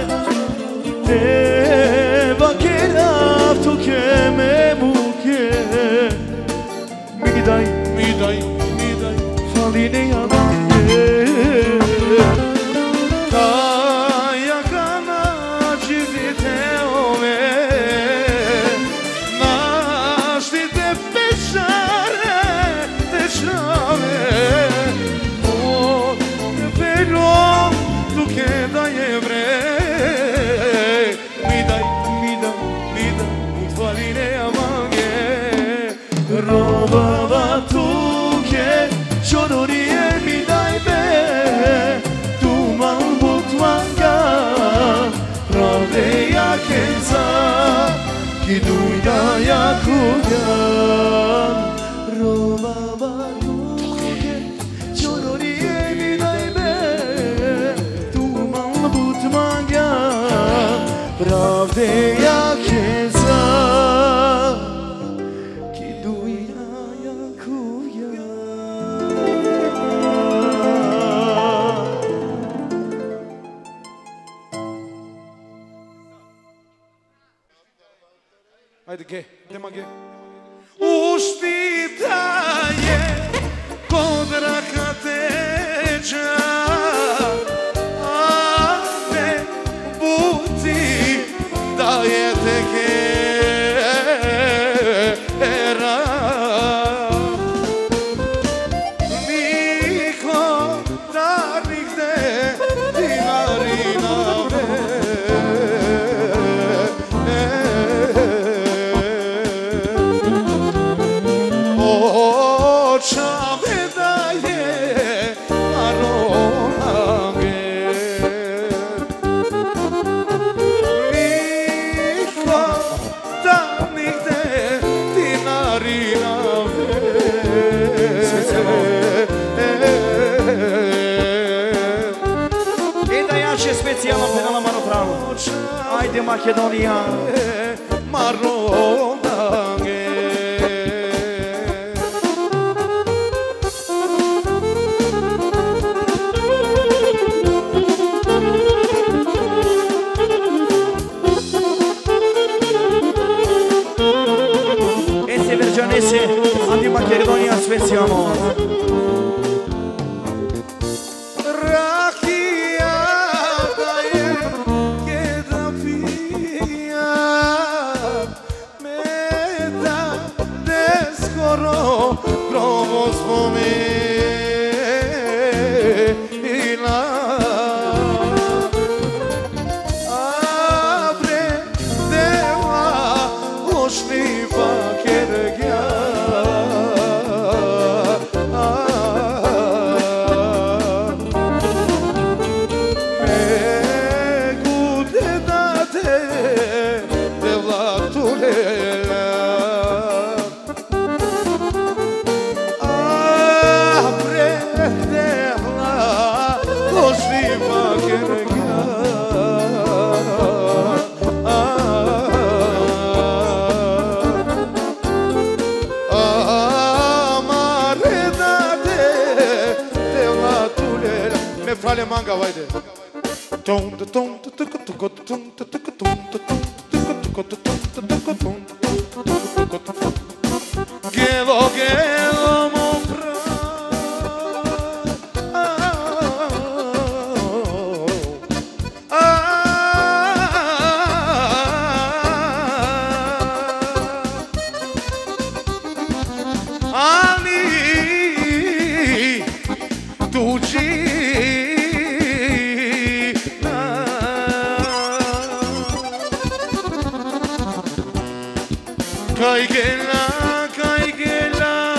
[SPEAKER 3] Te vaquera tu que me muke Mi dai, mi dai, mi dai Faline amante Kaja kana živite ove Našti te pešare, te šrave O, pero tu que da je vre Robava tuke, čororije mi daj be Tu mal butmanga, pravde jakenza Ki dujda jakugan Robava tuke, čororije mi daj be Tu mal butmanga, pravde jakenza Ki duja jakuja
[SPEAKER 4] Ajde, ge, nema ge.
[SPEAKER 3] Uštitaje kod raka teđa, a ne buti da je tekera. Niko da nigde dinari na
[SPEAKER 7] Specijalno penala Maro Pravo. Ajde Makedonija.
[SPEAKER 3] Maronange.
[SPEAKER 7] Este versionese Adi Makedonija specijalno.
[SPEAKER 4] Frale manga, vaide.
[SPEAKER 3] Gelo, gelo, mo Ali, tuđi Kaj gela, kaj gela,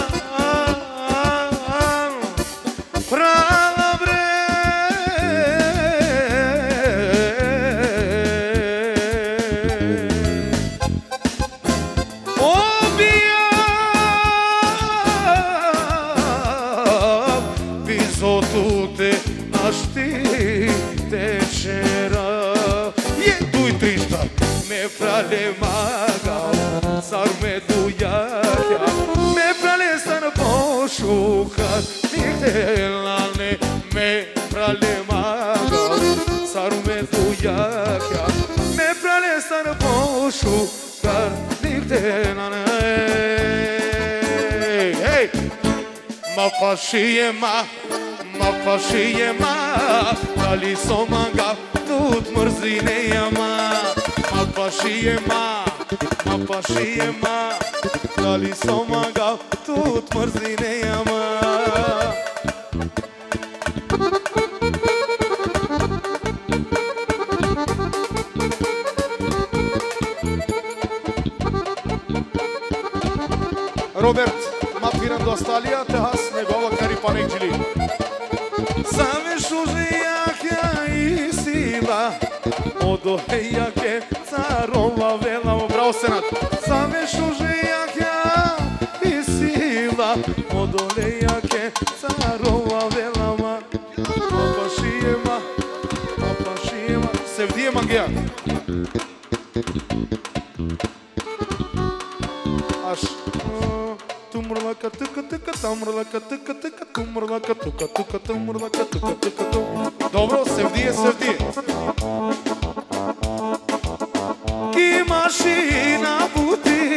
[SPEAKER 3] prava bre. Obija pisotute našti tečera. Je tu i trišta, me frale maga. Sar me dujaja, me prale sar pošukat, nigde lane, me prale maga. Sar me dujaja, me prale sar pošukat, nigde lane. Hej, ma fašije ma, ma fašije ma, dali somanga, tut mrzine jama. Ma fašije ma, ma fašije ma, dali somaga, tut mrzine jama.
[SPEAKER 4] Robert, mapirando Astalia, te has negova caripanek džili.
[SPEAKER 3] Saveš užijaka i sila, odojake carova vela.
[SPEAKER 4] Bravo, Senat.
[SPEAKER 3] Saveš užijaka i sila, odojake carova velama. Papašijema, papašijema.
[SPEAKER 4] Sevdije Mangea. Aš.
[SPEAKER 3] Tumrlaka tuka tuka, tamrlaka tuka tuka, tumrlaka tuka tuka, tumrlaka tuka tuka tuka.
[SPEAKER 4] Dobro, Sevdije, Sevdije.
[SPEAKER 3] Ki mašina puti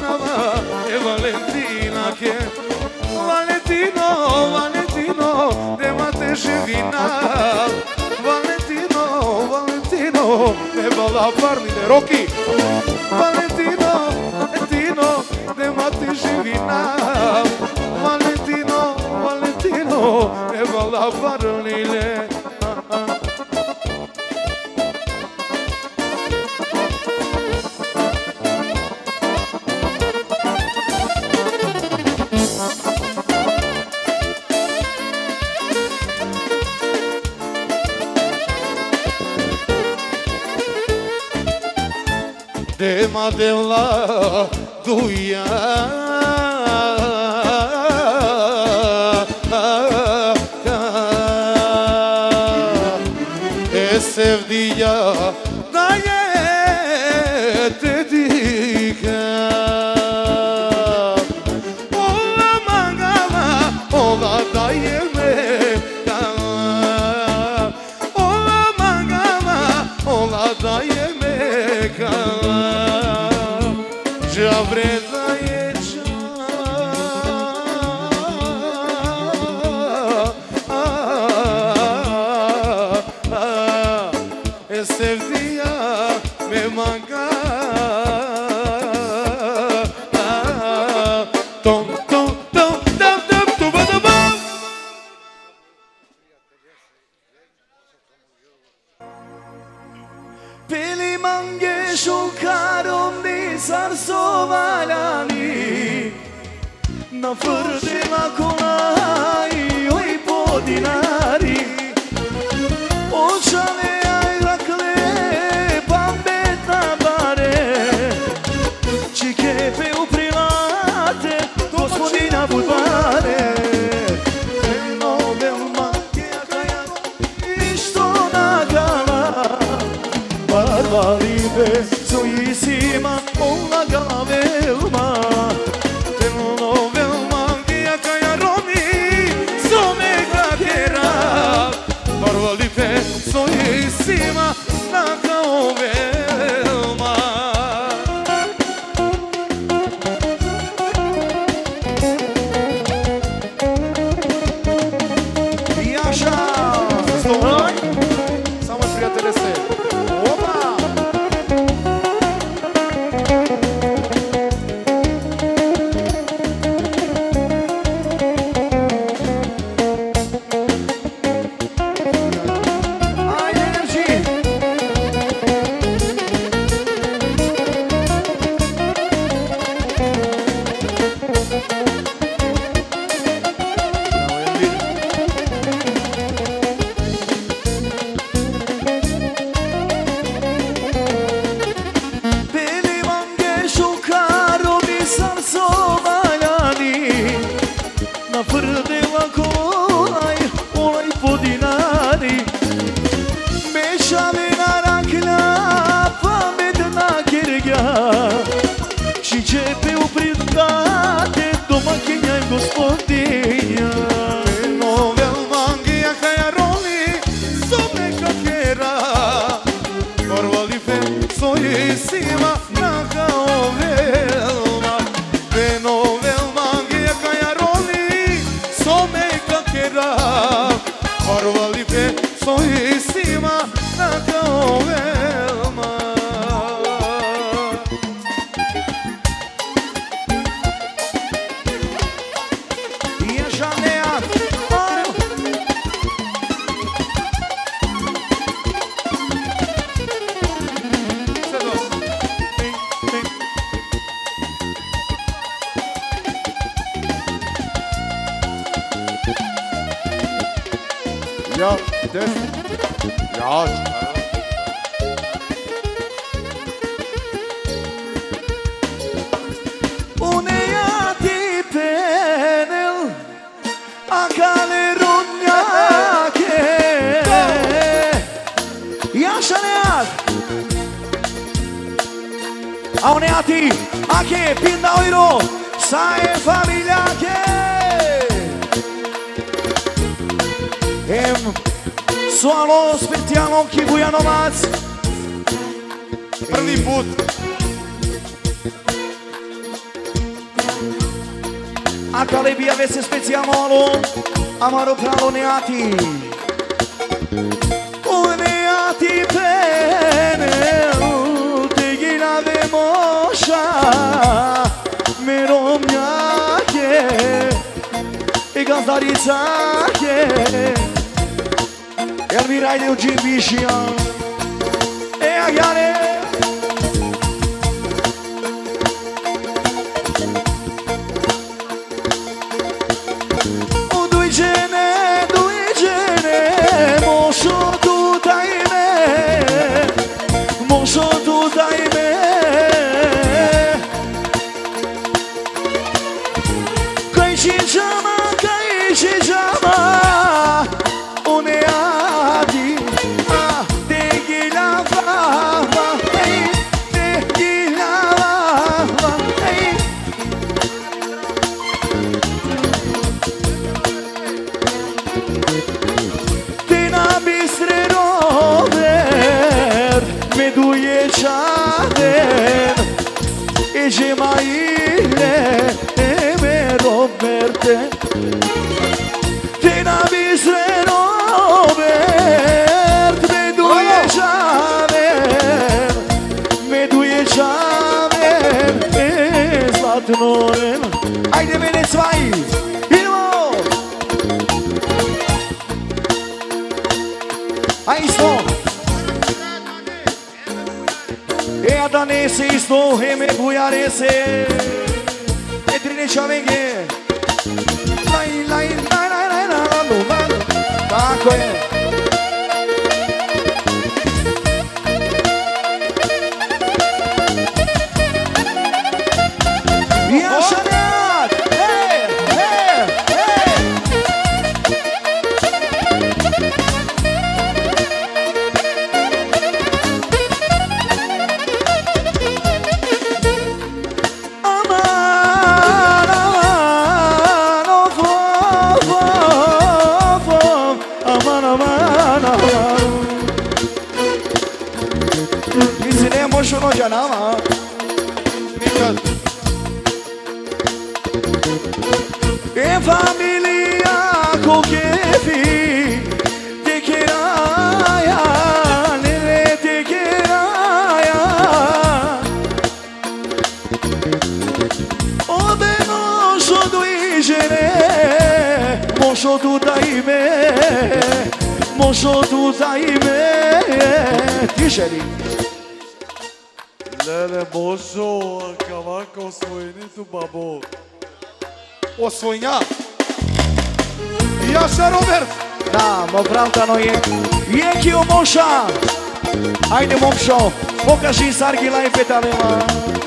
[SPEAKER 3] suonava e Valentina che Valentino, Valentino, de mate živina Valentino, Valentino, ne bala parnine Roki Valentino, Valentino, de mate živina Valentino, Valentino, ne bala parnine de madela duia e sevdia daje te dica ola mangala ola daje me ola mangala ola daje me já vreda je esse dia me manca tom tom tom tom tom tom tom peli mange shukaron di sarsovalani na fărde la colai oi podinari o chale ai rakle pambeta bare chike pe uprilate gospodina budvare no velma che akaya isto nagala barbaribe soyisima ona gavelma teno velma che akaya romi so mega terra barbaribe soyisima na gavelma e așa
[SPEAKER 4] Samo prijatelje se. Opa!
[SPEAKER 3] ai energie Beli mange shukaro mi sarsovalani na fărde la colai olai podinari Beșave na rakla pamet na kirga și ce pe upridate doma kenja gospodinja
[SPEAKER 4] Novel mangia kaja roli Some kakera Porvali fe sojisima Na kao velma Ve novel mangia kaja roli Some kakera Porvali fe sojisima Na kao velma
[SPEAKER 3] e așa neat
[SPEAKER 4] Ja, des Ja,
[SPEAKER 3] Uneati penel Akale rugnake E așa neat A uneati Ake pinda oiro Sae familia ke Em Soalo specijalno ki Bujanovac
[SPEAKER 4] prvi put
[SPEAKER 7] Akale Biave se specijalno Amaro pravo neati U neati penel Te ginave moša Meromnjake I gazdaričake Elvira ide u džimbišija E Agjane Gemaile me Roberte Tina bisre Robert me duje žaver me duje žaver e zlatnoren Ajde mene svaj idemo Ajde smo E adanese isto heme bujarese E trineća venge Laj, laj, laj, laj, laj, laj, laj, tako je Jašanjak Hej, hej, hej Mošo nođa nama
[SPEAKER 4] Nikad
[SPEAKER 7] E familija ko kefi Te keraja Nere te keraja Ode nošo duižene Mošo tu da ime Mošo tu da ime Ti želi
[SPEAKER 3] Lele Mošo, cavaca osvojenitu babo.
[SPEAKER 4] Osvojnja Jaša Robert
[SPEAKER 7] Da, opravdano je Jekio Moša Ajde momšo, pokaži Sargila i petalima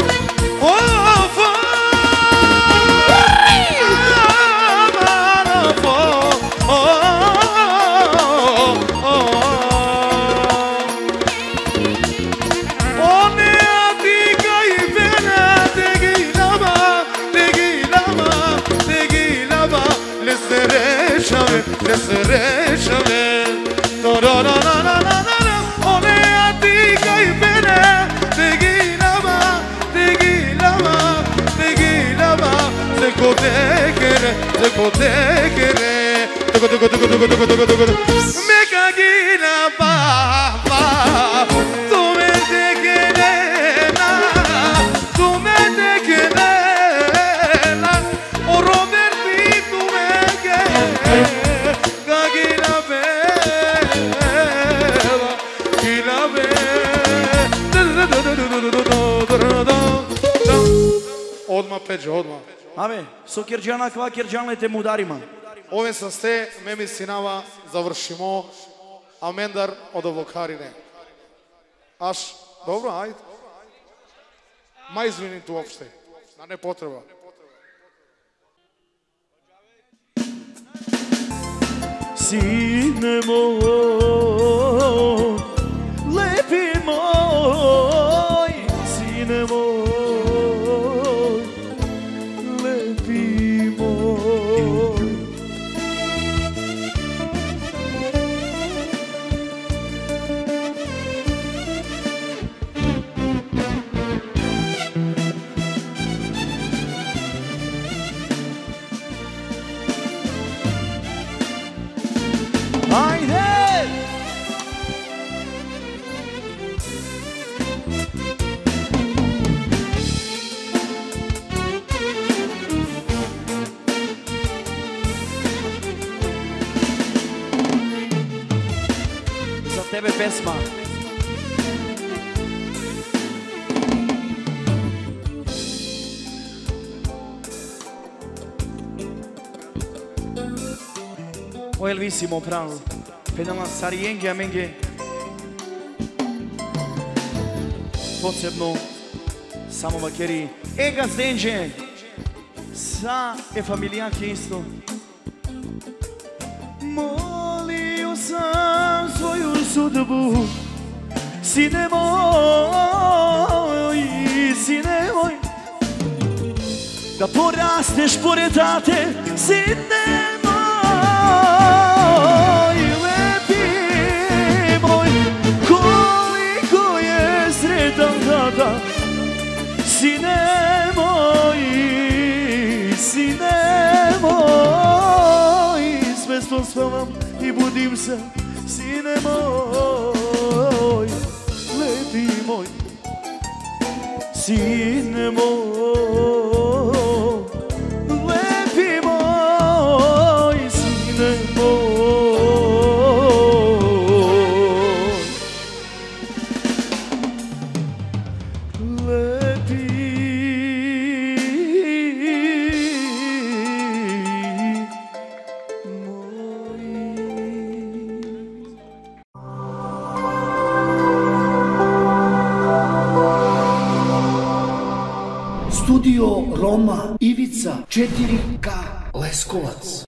[SPEAKER 4] Ne srećave No, no, no, no, no, no, no One a ti kaj mene Tegilama, tegilama, tegilama Zeko tekere, zeko tekere Tuko, tuko, tuko, tuko, tuko, tuko, tuko Meka gina pa, pa Tu me tekelena Tu me tekelena O Roberti tu me ke Odmah peđe, odmah.
[SPEAKER 7] Аме, со Кирджана ква Кирджанлете му ударима.
[SPEAKER 4] Овен са сте, меми синава, завршимо. Амендар од Овлокарине. Аш, добро, ајде. Ма извинite уопште, на не потреба.
[SPEAKER 7] Sine moj, lepi moj, sine moj, lepi moj. pesma. O Elvisimo pravo, penala Sarienge Amenge. Posebno samo vakeri e gazdenđe sa e familijake isto. Molio sam svoju sudbu, sine moj, sine moj, da porasteš pored tate, sine moj, lepi moj, koliko je sretan tata, sine moj, sine moj, svesno spavam i budim se, sine moj, lepi moj, sine moj, lepi moj, sine moj, lepi
[SPEAKER 1] Studio Roma Ivica četiri K Leskovac.